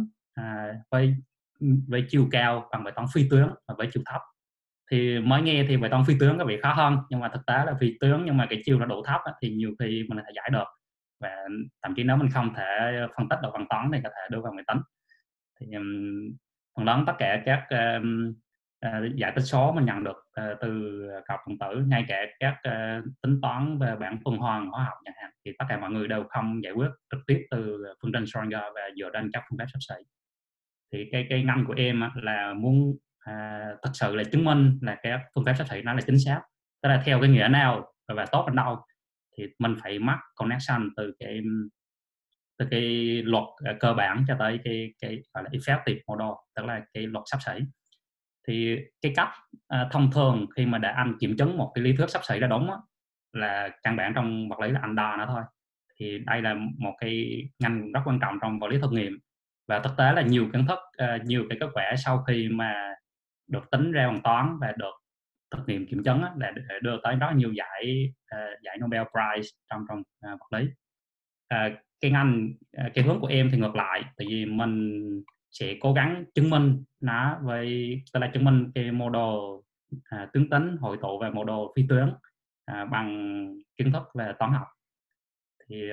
với chiều cao bằng bài toán phi tuyến và với chiều thấp. Thì mới nghe thì bài toán phi tuyến có vẻ khó hơn, nhưng mà thực tế là phi tuyến nhưng mà cái chiều nó đủ thấp thì nhiều khi mình có thể giải được, và thậm chí nếu mình không thể phân tích được bằng toán thì có thể đưa vào máy tính. Thì phần lớn tất cả các giải tích số mình nhận được từ cặp phần tử, ngay cả các tính toán về bảng tuần hoàn hóa học chẳng hạn, thì tất cả mọi người đều không giải quyết trực tiếp từ phương trình Schrödinger và dựa trên các phương pháp xấp xỉ. Thì cái ngành của em là muốn thật sự là chứng minh là cái phương pháp xấp xỉ nó là chính xác, tức là theo cái nghĩa nào và tốt đến đâu, thì mình phải mắc connection từ cái luật cơ bản cho tới cái gọi là effective model, tức là cái luật xấp xỉ. Thì cái cách thông thường khi mà để anh kiểm chứng một cái lý thuyết xấp xỉ là đúng á, là căn bản trong vật lý là anh đo nó thôi. Thì đây là một cái ngành rất quan trọng trong vật lý thực nghiệm, và thực tế là nhiều kiến thức, nhiều cái kết quả sau khi mà được tính ra bằng toán và được thực nghiệm kiểm chứng á, là để đưa tới rất nhiều giải Nobel Prize trong vật lý. Cái hướng của em thì ngược lại, tại vì mình sẽ cố gắng chứng minh nó tức là chứng minh cái model tuyến tính, hội tụ và model phi tuyến bằng kiến thức về toán học. Thì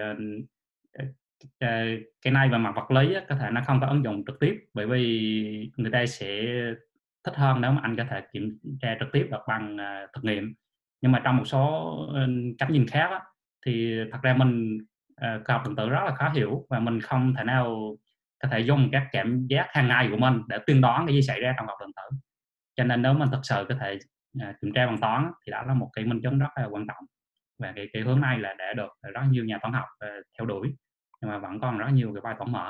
cái này về mặt vật lý á, có thể nó không có ứng dụng trực tiếp, bởi vì người ta sẽ thích hơn nếu mà anh có thể kiểm tra trực tiếp được bằng thực nghiệm. Nhưng mà trong một số cách nhìn khác á, thì thật ra mình cơ học lượng tử rất là khó hiểu, và mình không thể nào có thể dùng các cảm giác hàng ngày của mình để tiên đoán cái gì xảy ra trong học lượng tử. Cho nên nếu mình thực sự có thể kiểm tra bằng toán thì đó là một cái minh chứng rất là quan trọng, và cái hướng này là đã được rất nhiều nhà toán học theo đuổi, nhưng mà vẫn còn rất nhiều cái bài toán mở.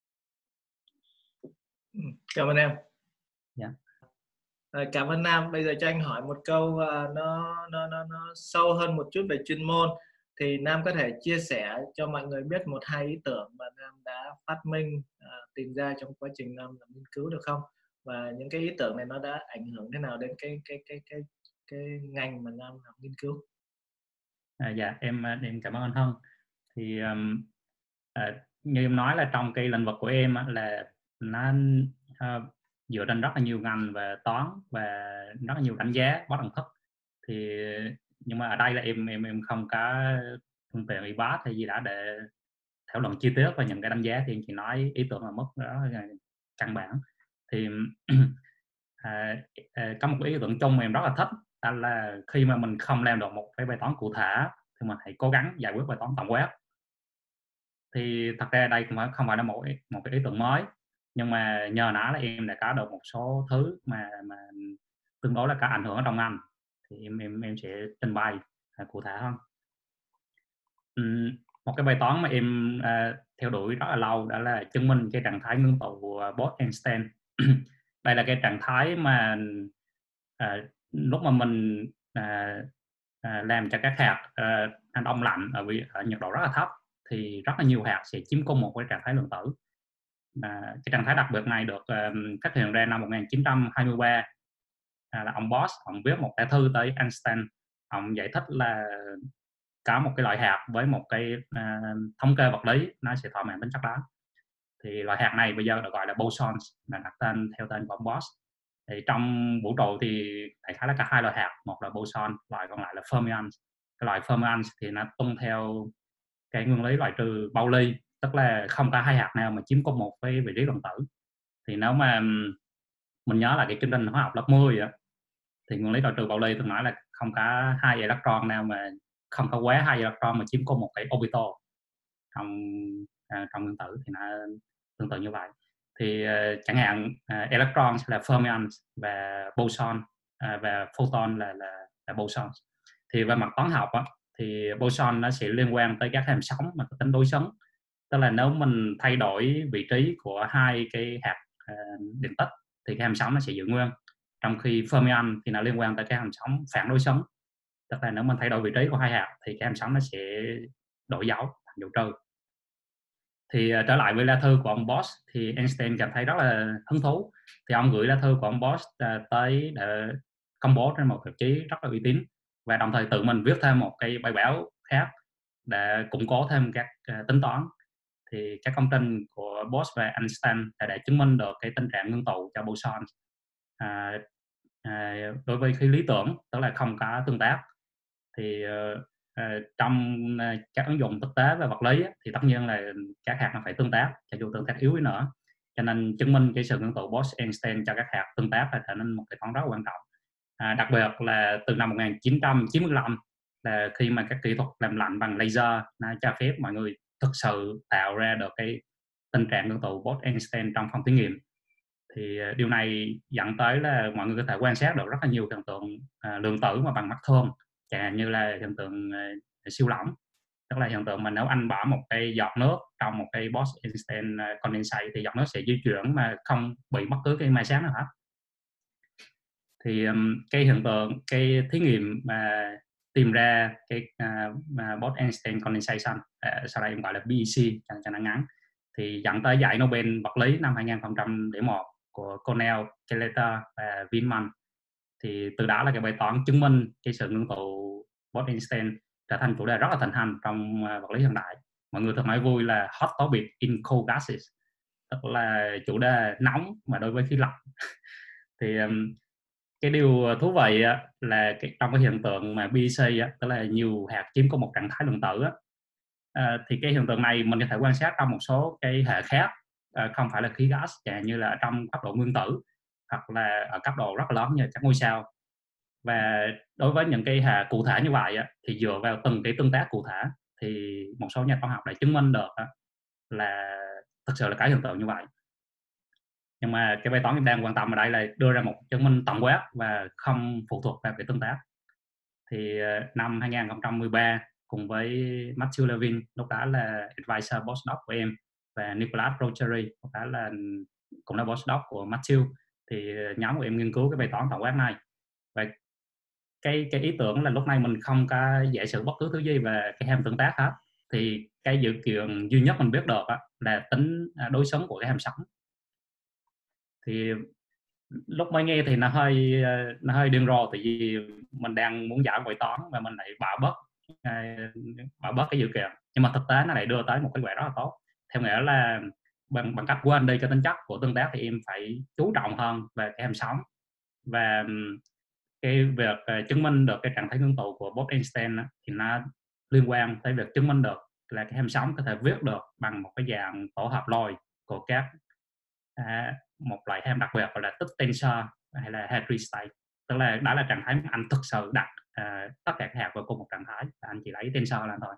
Cảm ơn em. Yeah. Cảm ơn Nam. Bây giờ cho anh hỏi một câu nó sâu hơn một chút về chuyên môn. Thì Nam có thể chia sẻ cho mọi người biết một hai ý tưởng mà Nam đã phát minh, tìm ra trong quá trình Nam làm nghiên cứu được không? Và những cái ý tưởng này nó đã ảnh hưởng thế nào đến cái ngành mà Nam làm nghiên cứu? Dạ, em cảm ơn anh Hân. Thì như em nói là trong cái lĩnh vực của em là nó dựa trên rất là nhiều ngành về toán và rất là nhiều đánh giá bất đẳng thức. Thì nhưng mà ở đây là em không có phương tiện IPAS hay gì đó để thảo luận chi tiết về những cái đánh giá, thì em chỉ nói ý tưởng là mức đó là căn bản. Thì có một cái ý tưởng chung mà em rất là thích, đó là khi mà mình không làm được một cái bài toán cụ thể thì mình hãy cố gắng giải quyết bài toán tổng quát. Thì thật ra đây cũng không phải là một cái ý tưởng mới, nhưng mà nhờ nó là em đã có được một số thứ mà tương đối là có ảnh hưởng ở trong ngành, thì em sẽ trình bày cụ thể hơn. Một cái bài toán mà em theo đuổi rất là lâu, đó là chứng minh cái trạng thái ngưng tụ của Bose-Einstein. Đây là cái trạng thái mà lúc mà mình làm cho các hạt đông lạnh ở nhiệt độ rất là thấp, thì rất là nhiều hạt sẽ chiếm cùng một cái trạng thái lượng tử. Cái trạng thái đặc biệt này được phát hiện ra năm 1923, là ông Bose, ông viết một lá thư tới Einstein. Ông giải thích là có một cái loại hạt với một cái thống kê vật lý nó sẽ thỏa mãn tính chất đó. Thì loại hạt này bây giờ được gọi là bosons, là đặt tên theo tên của ông Bose. Thì trong vũ trụ thì đại khái là cả hai loại hạt, một là boson, loại còn lại là fermions. Cái loại fermions thì nó tuân theo cái nguyên lý loại trừ Pauli, tức là không có hai hạt nào mà chiếm cùng một cái vị trí lượng tử. Thì nếu mà mình nhớ là cái chương trình hóa học lớp 10 á, thì nguyên lý loại trừ Pauli thường nói là không có hai electron nào mà không có quá hai electron mà chiếm cùng một cái orbital trong nguyên tử, thì nó tương tự như vậy. Thì chẳng hạn electron là fermions và boson, và photon là bosons. Thì về mặt toán học á, thì boson nó sẽ liên quan tới các hàm sóng mà có tính đối xứng, tức là nếu mình thay đổi vị trí của hai cái hạt điện tích thì cái hàm sóng nó sẽ giữ nguyên, trong khi fermion thì nó liên quan tới cái hàm sóng phản đối xứng, tức là nếu mình thay đổi vị trí của hai hạt thì cái hàm sóng nó sẽ đổi dấu thành dấu trừ. Thì trở lại với lá thư của ông Bose, thì Einstein cảm thấy rất là hứng thú, thì ông gửi lá thư của ông Bose tới để công bố trên một tạp chí rất là uy tín, và đồng thời tự mình viết thêm một cái bài báo khác để củng cố thêm các tính toán. Thì các công trình của Bose và Einstein đã chứng minh được cái tình trạng ngưng tụ cho boson đối với khí lý tưởng, tức là không có tương tác. Thì trong các ứng dụng thực tế về vật lý thì tất nhiên là các hạt nó phải tương tác, cho dù tương tác yếu đi nữa. Cho nên chứng minh cái sự ngưng tụ Bose-Einstein cho các hạt tương tác là trở nên một cái toán rất quan trọng. Đặc biệt là từ năm 1995, là khi mà các kỹ thuật làm lạnh bằng laser nó cho phép mọi người thực sự tạo ra được cái tình trạng ngưng tụ Bose-Einstein trong phòng thí nghiệm. Thì điều này dẫn tới là mọi người có thể quan sát được rất là nhiều hiện tượng lượng tử mà bằng mắt thường, chẳng hạn như là hiện tượng siêu lỏng, tức là hiện tượng mà nếu anh bỏ một cái giọt nước trong một cái Bose-Einstein condensate thì giọt nước sẽ di chuyển mà không bị bất cứ cái ma sát nào hết. Thì cái hiện tượng, cái thí nghiệm mà tìm ra cái Bose-Einstein condensation, sau đây em gọi là BEC cho nó ngắn, thì dẫn tới giải Nobel vật lý năm 2001 của Cornell, Keleter và Feynman. Thì từ đó là cái bài toán chứng minh cái sự ngưng tụ Bose-Einstein trở thành chủ đề rất là thịnh hành trong vật lý hiện đại. Mọi người thường nói vui là hot topic in cold gases, tức là chủ đề nóng mà đối với khí lạnh. Thì cái điều thú vị là trong cái hiện tượng mà BEC tức là nhiều hạt chiếm có một trạng thái lượng tử thì cái hiện tượng này mình có thể quan sát trong một số cái hệ khác, không phải là khí gas, chẳng như là trong cấp độ nguyên tử hoặc là ở cấp độ rất là lớn như các ngôi sao. Và đối với những cái hệ cụ thể như vậy thì dựa vào từng cái tương tác cụ thể thì một số nhà khoa học đã chứng minh được là thực sự là cái hiện tượng như vậy. Nhưng mà cái bài toán em đang quan tâm ở đây là đưa ra một chứng minh tổng quát và không phụ thuộc vào cái tương tác. Thì năm 2013 cùng với Matthew Levin, lúc đó là advisor postdoc của em, và Nicholas Rogeri, lúc đó là cũng là postdoc của Matthew, thì nhóm của em nghiên cứu cái bài toán tổng quát này. Và cái ý tưởng là lúc này mình không có giả sử bất cứ thứ gì về cái hàm tương tác hết, thì cái dữ kiện duy nhất mình biết được là tính đối xứng của cái hàm sóng. Thì lúc mới nghe thì nó hơi điên rồ, tại vì mình đang muốn giải bài toán và mình lại bỏ bớt cái dữ kiện, nhưng mà thực tế nó lại đưa tới một cái quả rất là tốt. Theo nghĩa là bằng cách quên đi cái tính chất của tương tác thì em phải chú trọng hơn về cái hàm sóng, và cái việc chứng minh được cái trạng thái ngưng tụ của Bose-Einstein thì nó liên quan tới việc chứng minh được là cái hàm sóng có thể viết được bằng một cái dạng tổ hợp lòi của các một loại hàm đặc biệt gọi là tích tensor hay là Hartree state, tức là đó là trạng thái mà anh thực sự đặt tất cả các hạt vào cùng một trạng thái và anh chỉ lấy tensor là thôi.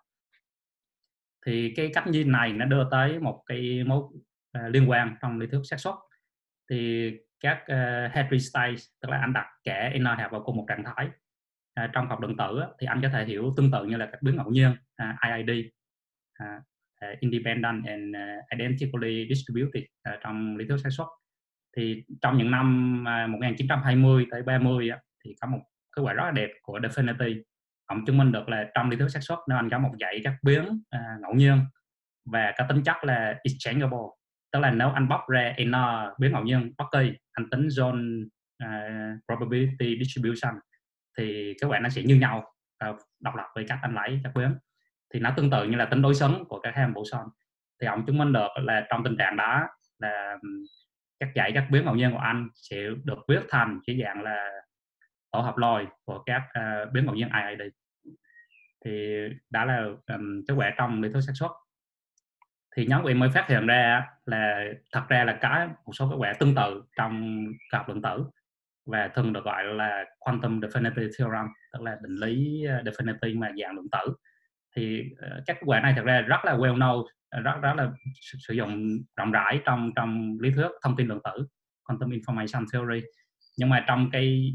Thì cái cách nhìn này nó đưa tới một cái mối liên quan trong lý thuyết xác suất. Thì các Hartree state, tức là anh đặt cả n hạt vào cùng một trạng thái trong học lượng tử thì anh có thể hiểu tương tự như là các biến ngẫu nhiên IID, independent and identically distributed trong lý thuyết xác suất. Thì trong những năm 1920 tới 30 thì có một cái quả rất là đẹp của Definity. Ông chứng minh được là trong lý thuyết xác suất nếu anh có một dãy các biến ngẫu nhiên và có tính chất là exchangeable, tức là nếu anh bóc ra n biến ngẫu nhiên bất kỳ, anh tính zone probability distribution thì các bạn nó sẽ như nhau độc lập với cách anh lấy các biến. Thì nó tương tự như là tính đối xứng của các hàm boson. Thì ông chứng minh được là trong tình trạng đó là các dãy các biến ngẫu nhiên của anh sẽ được viết thành cái dạng là tổ hợp lòi của các biến ngẫu nhiên IID. Thì đó là kết quả trong lý thuyết xác suất. Thì nhóm của em mới phát hiện ra là thật ra là có một số kết quả tương tự trong học lượng tử và thường được gọi là quantum definity theorem, tức là định lý definity mà dạng lượng tử. Thì các kết quả này thật ra rất là well known, rất là sử dụng rộng rãi trong lý thuyết thông tin lượng tử, quantum information theory. Nhưng mà trong cái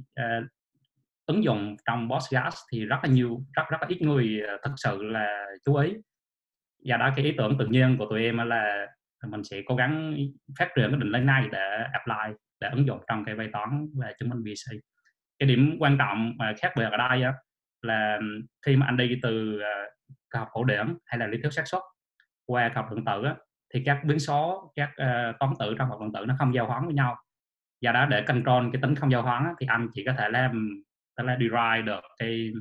ứng dụng trong Postgas thì rất là ít người thực sự là chú ý. Do đó cái ý tưởng tự nhiên của tụi em là mình sẽ cố gắng phát triển cái định lý này để apply, để ứng dụng trong cái bài toán về chứng minh BEC. Cái điểm quan trọng mà khác biệt ở đây là khi mà anh đi từ học cổ điển hay là lý thuyết xác suất qua học lượng tử thì các biến số, các toán tử trong học lượng tử nó không giao hoán với nhau. Do đó để control cái tính không giao hoán thì anh chỉ có thể tức là derive được cái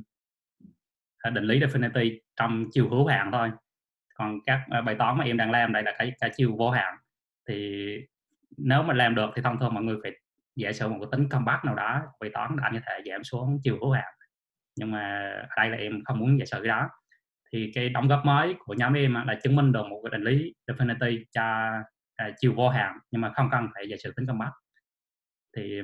định lý definity trong chiều hữu hạn thôi. Còn các bài toán mà em đang làm đây là cái chiều vô hạn. Thì nếu mà làm được thì thông thường mọi người phải giả sử một cái tính compact nào đó bài toán để anh có thể giảm xuống chiều hữu hạn. Nhưng mà ở đây là em không muốn giả sử cái đó. Thì cái đóng góp mới của nhóm em là chứng minh được một cái định lý definity cho chiều vô hạn nhưng mà không cần phải giả sử tính compact. Thì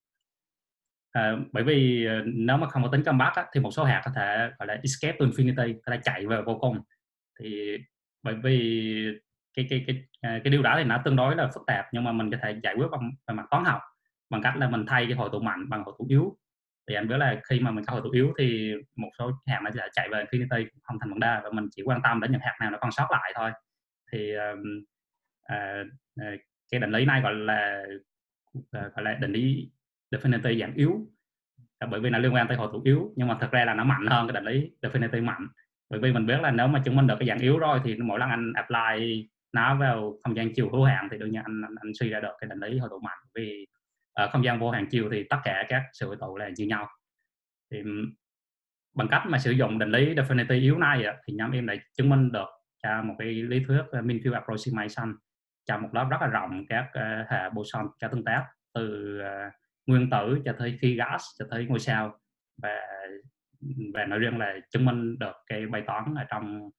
bởi vì nếu mà không có tính compact thì một số hạt có thể gọi là escape to infinity, có thể chạy về vô cùng. Thì bởi vì cái điều đó thì nó tương đối là phức tạp, nhưng mà mình có thể giải quyết bằng mặt toán học bằng cách là mình thay cái hội tụ mạnh bằng hội tụ yếu. Thì anh biết là khi mà mình có hội tụ yếu thì một số hạt nó sẽ chạy về infinity không thành vấn đề, và mình chỉ quan tâm đến những hạt nào nó còn sót lại thôi. Thì à, cái định lý này gọi là định lý definity dạng yếu, bởi vì nó liên quan tới hội tụ yếu, nhưng mà thực ra là nó mạnh hơn cái định lý definity mạnh. Bởi vì mình biết là nếu mà chứng minh được cái dạng yếu rồi thì mỗi lần anh apply nó vào không gian chiều hữu hạn thì đương nhiên anh suy ra được cái định lý hội tụ mạnh. Vì ở không gian vô hạn chiều thì tất cả các sự hội tụ là như nhau. Thì bằng cách mà sử dụng định lý definity yếu này thì nhóm em đã chứng minh được cho một cái lý thuyết mean field approximation cho một lớp rất là rộng các hệ boson cho tương tác từ nguyên tử cho tới khí gas cho tới ngôi sao, và nói riêng là chứng minh được cái bài toán ở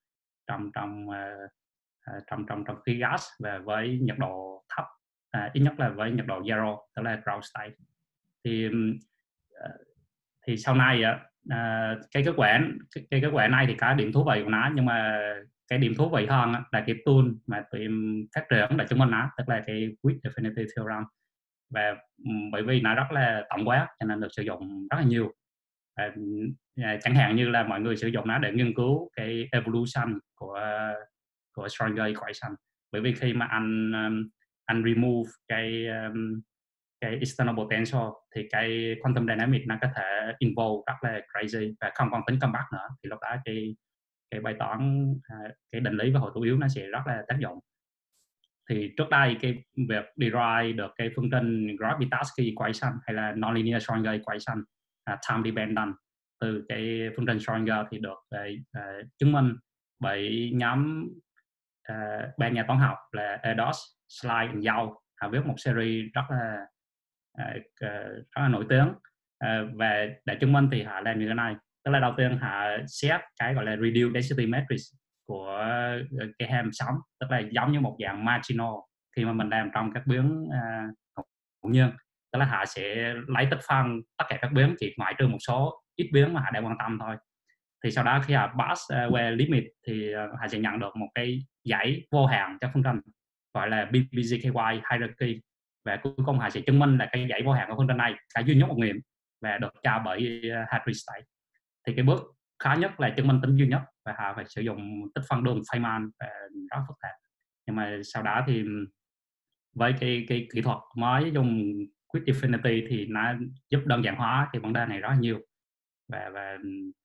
trong khí gas và với nhiệt độ thấp, ít nhất là với nhiệt độ zero, tức là ground state. Thì sau này cái kết quả này thì có điểm thú vị của nó, nhưng mà cái điểm thú vị hơn là cái tool mà tụi em phát triển để chứng minh nó, tức là cái Weak Definity Theorem. Và bởi vì nó rất là tổng quát cho nên được sử dụng rất là nhiều. Chẳng hạn như là mọi người sử dụng nó để nghiên cứu cái evolution của Schrödinger equation. Bởi vì khi mà anh remove cái external potential thì cái quantum dynamics nó có thể involve rất là crazy và không còn tính comeback nữa, thì lúc đó cái bài toán cái định lý và hội tụ yếu nó sẽ rất là tác dụng. Thì trước đây cái việc derive được cái phương trình Grabitarsky equation hay là nonlinear Schrödinger equation time dependent từ cái phương trình Schrödinger thì được chứng minh bởi nhóm ba nhà toán học là Erdős, Schleich và Yau. Họ viết một series rất là nổi tiếng, và để chứng minh thì họ làm như thế này. Tức là đầu tiên họ xét cái gọi là reduced density matrix của cái hàm sống, tức là giống như một dạng marginal khi mà mình làm trong các biến ngẫu nhiên. Tức là họ sẽ lấy tích phân tất cả các biến, chỉ ngoại trừ một số ít biến mà họ đang quan tâm thôi. Thì sau đó khi họ pass qua limit thì họ sẽ nhận được một cái dãy vô hạn cho phương trình gọi là BBGKY hierarchy, và cuối cùng họ sẽ chứng minh là cái dãy vô hạn của phương trình này cả duy nhất một nghiệm và được cho bởi Hartree state. Thì cái bước khó nhất là chứng minh tính duy nhất, và họ phải sử dụng tích phân đường Feynman và rất phức tạp. Nhưng mà sau đó thì với cái kỹ thuật mới dùng Quick Infinity thì nó giúp đơn giản hóa cái vấn đề này rất là nhiều. Và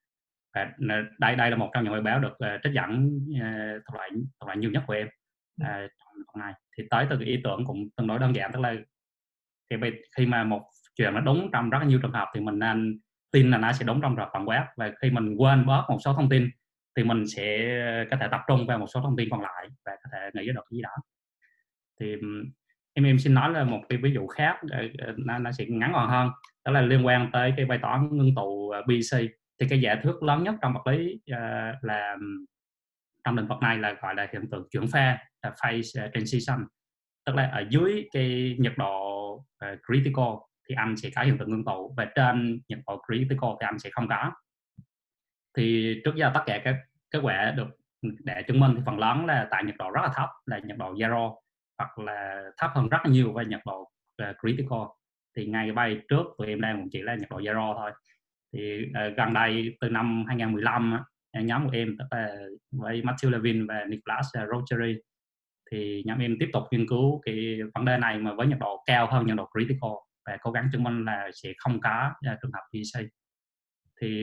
đây là một trong những bài báo được trích dẫn thuộc loại nhiều nhất của em trong phần này. Thì tới từ cái ý tưởng cũng tương đối đơn giản, tức là khi mà một chuyện nó đúng trong rất là nhiều trường hợp thì mình nên tin là nó sẽ đúng trong trường hợp tổng quát, và khi mình quên bớt một số thông tin thì mình sẽ có thể tập trung vào một số thông tin còn lại và có thể nghĩ được cái gì đó. Thì em xin nói là một cái ví dụ khác, nó sẽ ngắn gọn hơn, đó là liên quan tới cái bài toán ngưng tụ BC. Thì cái giả thuyết lớn nhất trong vật lý là trong lĩnh vực này là gọi là hiện tượng chuyển pha, là phase transition. Tức là ở dưới cái nhiệt độ critical thì anh sẽ có hiện tượng ngưng tụ, và trên nhiệt độ critical thì anh sẽ không có. Thì trước giờ tất cả các kết quả được để chứng minh thì phần lớn là tại nhiệt độ rất là thấp, là nhiệt độ zero, hoặc là thấp hơn rất là nhiều với nhiệt độ critical. Thì ngay cái bài trước tụi em đang cũng chỉ là nhiệt độ zero thôi. Thì gần đây từ năm 2015 nhóm của em, tức là với Matthew Levin và Nicholas Rogeri, thì nhóm em tiếp tục nghiên cứu cái vấn đề này mà với nhiệt độ cao hơn nhiệt độ critical, và cố gắng chứng minh là sẽ không có trường hợp BC. Thì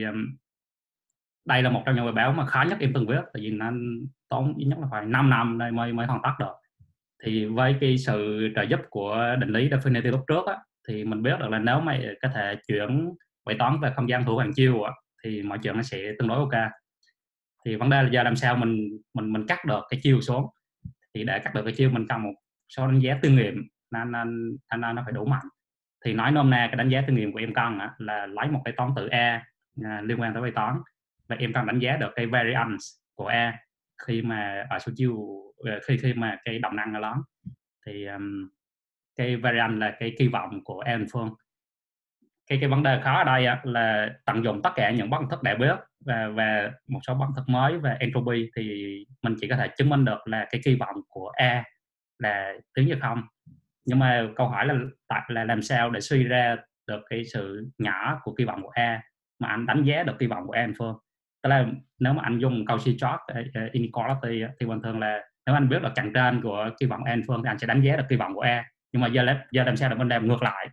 đây là một trong những bài báo mà khó nhất em từng viết, tại vì nó tốn ít nhất là phải 5 năm đây mới hoàn tất được. Thì với cái sự trợ giúp của định lý Definity lúc trước thì mình biết được là nếu mà có thể chuyển bài toán về không gian hữu hạn chiều thì mọi chuyện nó sẽ tương đối ok. Thì vấn đề là giờ làm sao mình cắt được cái chiều xuống. Thì để cắt được cái chiều mình cần một số đánh giá tương nghiệm, nên nó phải đủ mạnh. Thì nói nôm na cái đánh giá tương nghiệm của em cần là lấy một cái toán tử A liên quan tới bài toán, và em cần đánh giá được cái variance của A khi mà ở số chiều, khi mà cái động năng nó lớn. Thì cái variance là cái kỳ vọng của A bình phương. cái vấn đề khó ở đây là tận dụng tất cả những công thức đã biết và một số công thức mới về entropy, thì mình chỉ có thể chứng minh được là cái kỳ vọng của A là tiếng như không. Nhưng mà câu hỏi là làm sao để suy ra được cái sự nhỏ của kỳ vọng của A mà anh đánh giá được kỳ vọng của A Phương. Tức là nếu mà anh dùng câu Short inequality thì bình thường là nếu anh biết được chặng trên của kỳ vọng A Phương thì anh sẽ đánh giá được kỳ vọng của A. Nhưng mà giờ làm sao để mình làm ngược lại,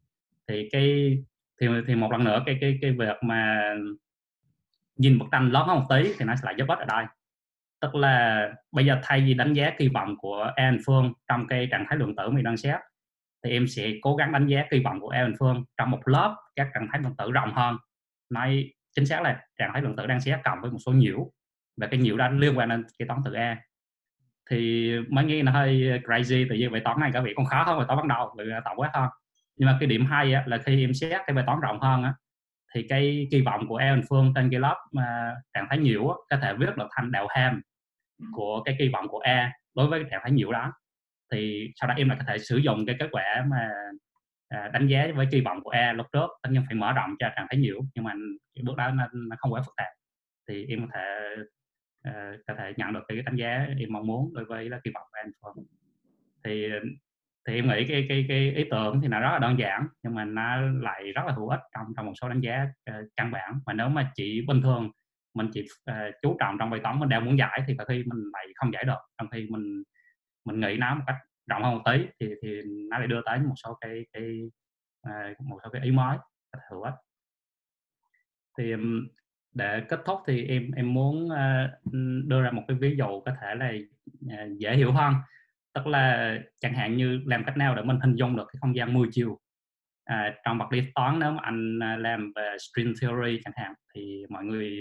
thì một lần nữa cái việc mà nhìn bức tranh lớn hơn một tí thì nó sẽ lại giúp ích ở đây. Tức là bây giờ thay vì đánh giá kỳ vọng của A Phương trong cái trạng thái lượng tử mình đang xét, thì em sẽ cố gắng đánh giá kỳ vọng của A Phương trong một lớp các trạng thái lượng tử rộng hơn. Nói chính xác là trạng thái lượng tử đang xét cộng với một số nhiễu, và cái nhiễu đó liên quan đến cái toán từ A. Thì mới nghĩ nó hơi crazy, tự nhiên bài toán này có vẻ còn khó hơn bài toán ban đầu, vì tổng quát hơn. Nhưng mà cái điểm hay là khi em xét cái bài toán rộng hơn thì cái kỳ vọng của A Phương trên cái lớp trạng thái nhiễu có thể viết được thành đạo hàm của cái kỳ vọng của A đối với cái trạng thái nhiễu đó. Thì sau đó em lại có thể sử dụng cái kết quả mà đánh giá với kỳ vọng của A lúc trước, tất nhiên phải mở rộng cho trạng thái nhiễu, nhưng mà cái bước đó nó không quá phức tạp, thì em có thể nhận được cái đánh giá em mong muốn đối với kỳ vọng của A Phương. Thì em nghĩ cái ý tưởng thì nó rất là đơn giản, nhưng mà nó lại rất là hữu ích trong một số đánh giá căn bản. Mà nếu mà chỉ bình thường mình chỉ chú trọng trong bài toán mình đang muốn giải thì có khi mình lại không giải được, trong khi mình nghĩ nó một cách rộng hơn một tí thì nó lại đưa tới một số cái ý mới rất là hữu ích. Thì để kết thúc thì em muốn đưa ra một cái ví dụ có thể là dễ hiểu hơn. Tức là chẳng hạn như làm cách nào để mình hình dung được cái không gian 10 chiều trong vật lý toán. Nếu mà anh làm về string theory chẳng hạn, thì mọi người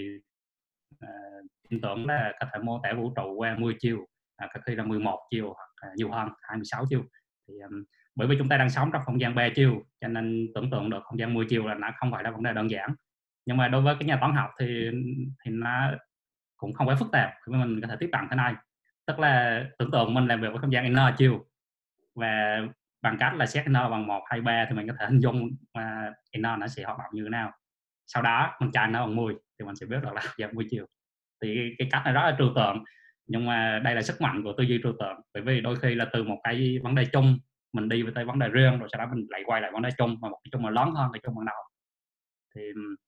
tin tưởng là có thể mô tả vũ trụ qua 10 chiều, có khi là 11 chiều hoặc nhiều hơn 26 chiều. Thì bởi vì chúng ta đang sống trong không gian 3 chiều, cho nên tưởng tượng được không gian 10 chiều là nó không phải là vấn đề đơn giản. Nhưng mà đối với cái nhà toán học thì nó cũng không quá phức tạp, mình có thể tiếp cận thế này. Tức là tưởng tượng mình làm việc với không gian n chiều, và bằng cách là xét n bằng 1, 2, 3 thì mình có thể hình dung n nó sẽ hoạt động như thế nào. Sau đó mình cho n bằng 10 thì mình sẽ biết được là không gian 10 chiều. Thì cái cách này rất là trừu tượng, nhưng mà đây là sức mạnh của tư duy trừu tượng. Bởi vì đôi khi là từ một cái vấn đề chung mình đi tới vấn đề riêng, rồi sau đó mình lại quay lại vấn đề chung, mà một cái chung mà lớn hơn cái chung ban đầu. Thì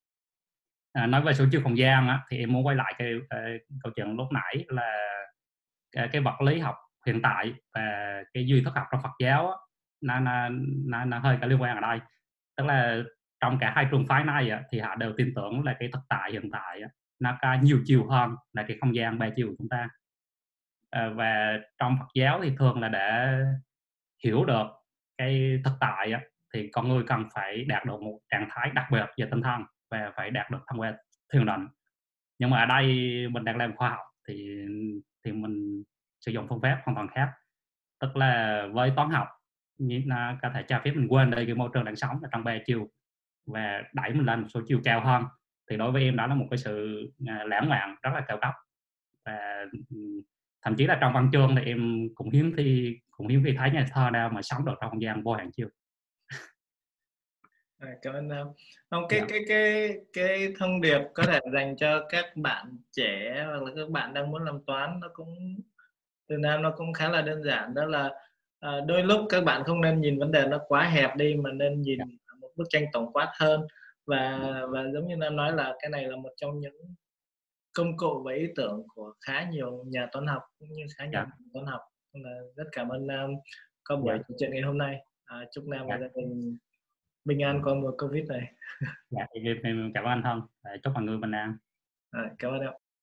nói về số chiều không gian thì em muốn quay lại cái câu chuyện lúc nãy là cái vật lý học hiện tại và cái duy thức học trong Phật giáo nó hơi có liên quan ở đây. Tức là trong cả hai trường phái này thì họ đều tin tưởng là cái thực tại hiện tại nó có nhiều chiều hơn là cái không gian 3 chiều của chúng ta. Và trong Phật giáo thì thường là để hiểu được cái thực tại thì con người cần phải đạt được một trạng thái đặc biệt về tinh thần và phải đạt được thông qua thiền định. Nhưng mà ở đây mình đang làm khoa học thì mình sử dụng phương pháp hoàn toàn khác. Tức là với toán học nó có thể cho phép mình quên đi cái môi trường đang sống ở trong 3 chiều và đẩy mình lên một số chiều cao hơn. Thì đối với em đó là một cái sự lãng mạn rất là cao cấp. Và thậm chí là trong văn chương thì em cũng hiếm khi thấy nhà thơ nào mà sống được trong không gian vô hạn chiều. Cảm ơn Nam. Không, cái thông điệp có thể dành cho các bạn trẻ hoặc là các bạn đang muốn làm toán, nó cũng từ Nam nó cũng khá là đơn giản. Đó là đôi lúc các bạn không nên nhìn vấn đề nó quá hẹp đi, mà nên nhìn một bức tranh tổng quát hơn. Và giống như Nam nói là cái này là một trong những công cụ và ý tưởng của khá nhiều nhà toán học cũng như khá nhiều toán học. Nên là rất cảm ơn Nam có buổi trò chuyện ngày hôm nay. Chúc Nam và gia đình bình an qua mùa Covid này. Em cảm ơn anh Thân. Chúc mọi người bình an. Cảm ơn em.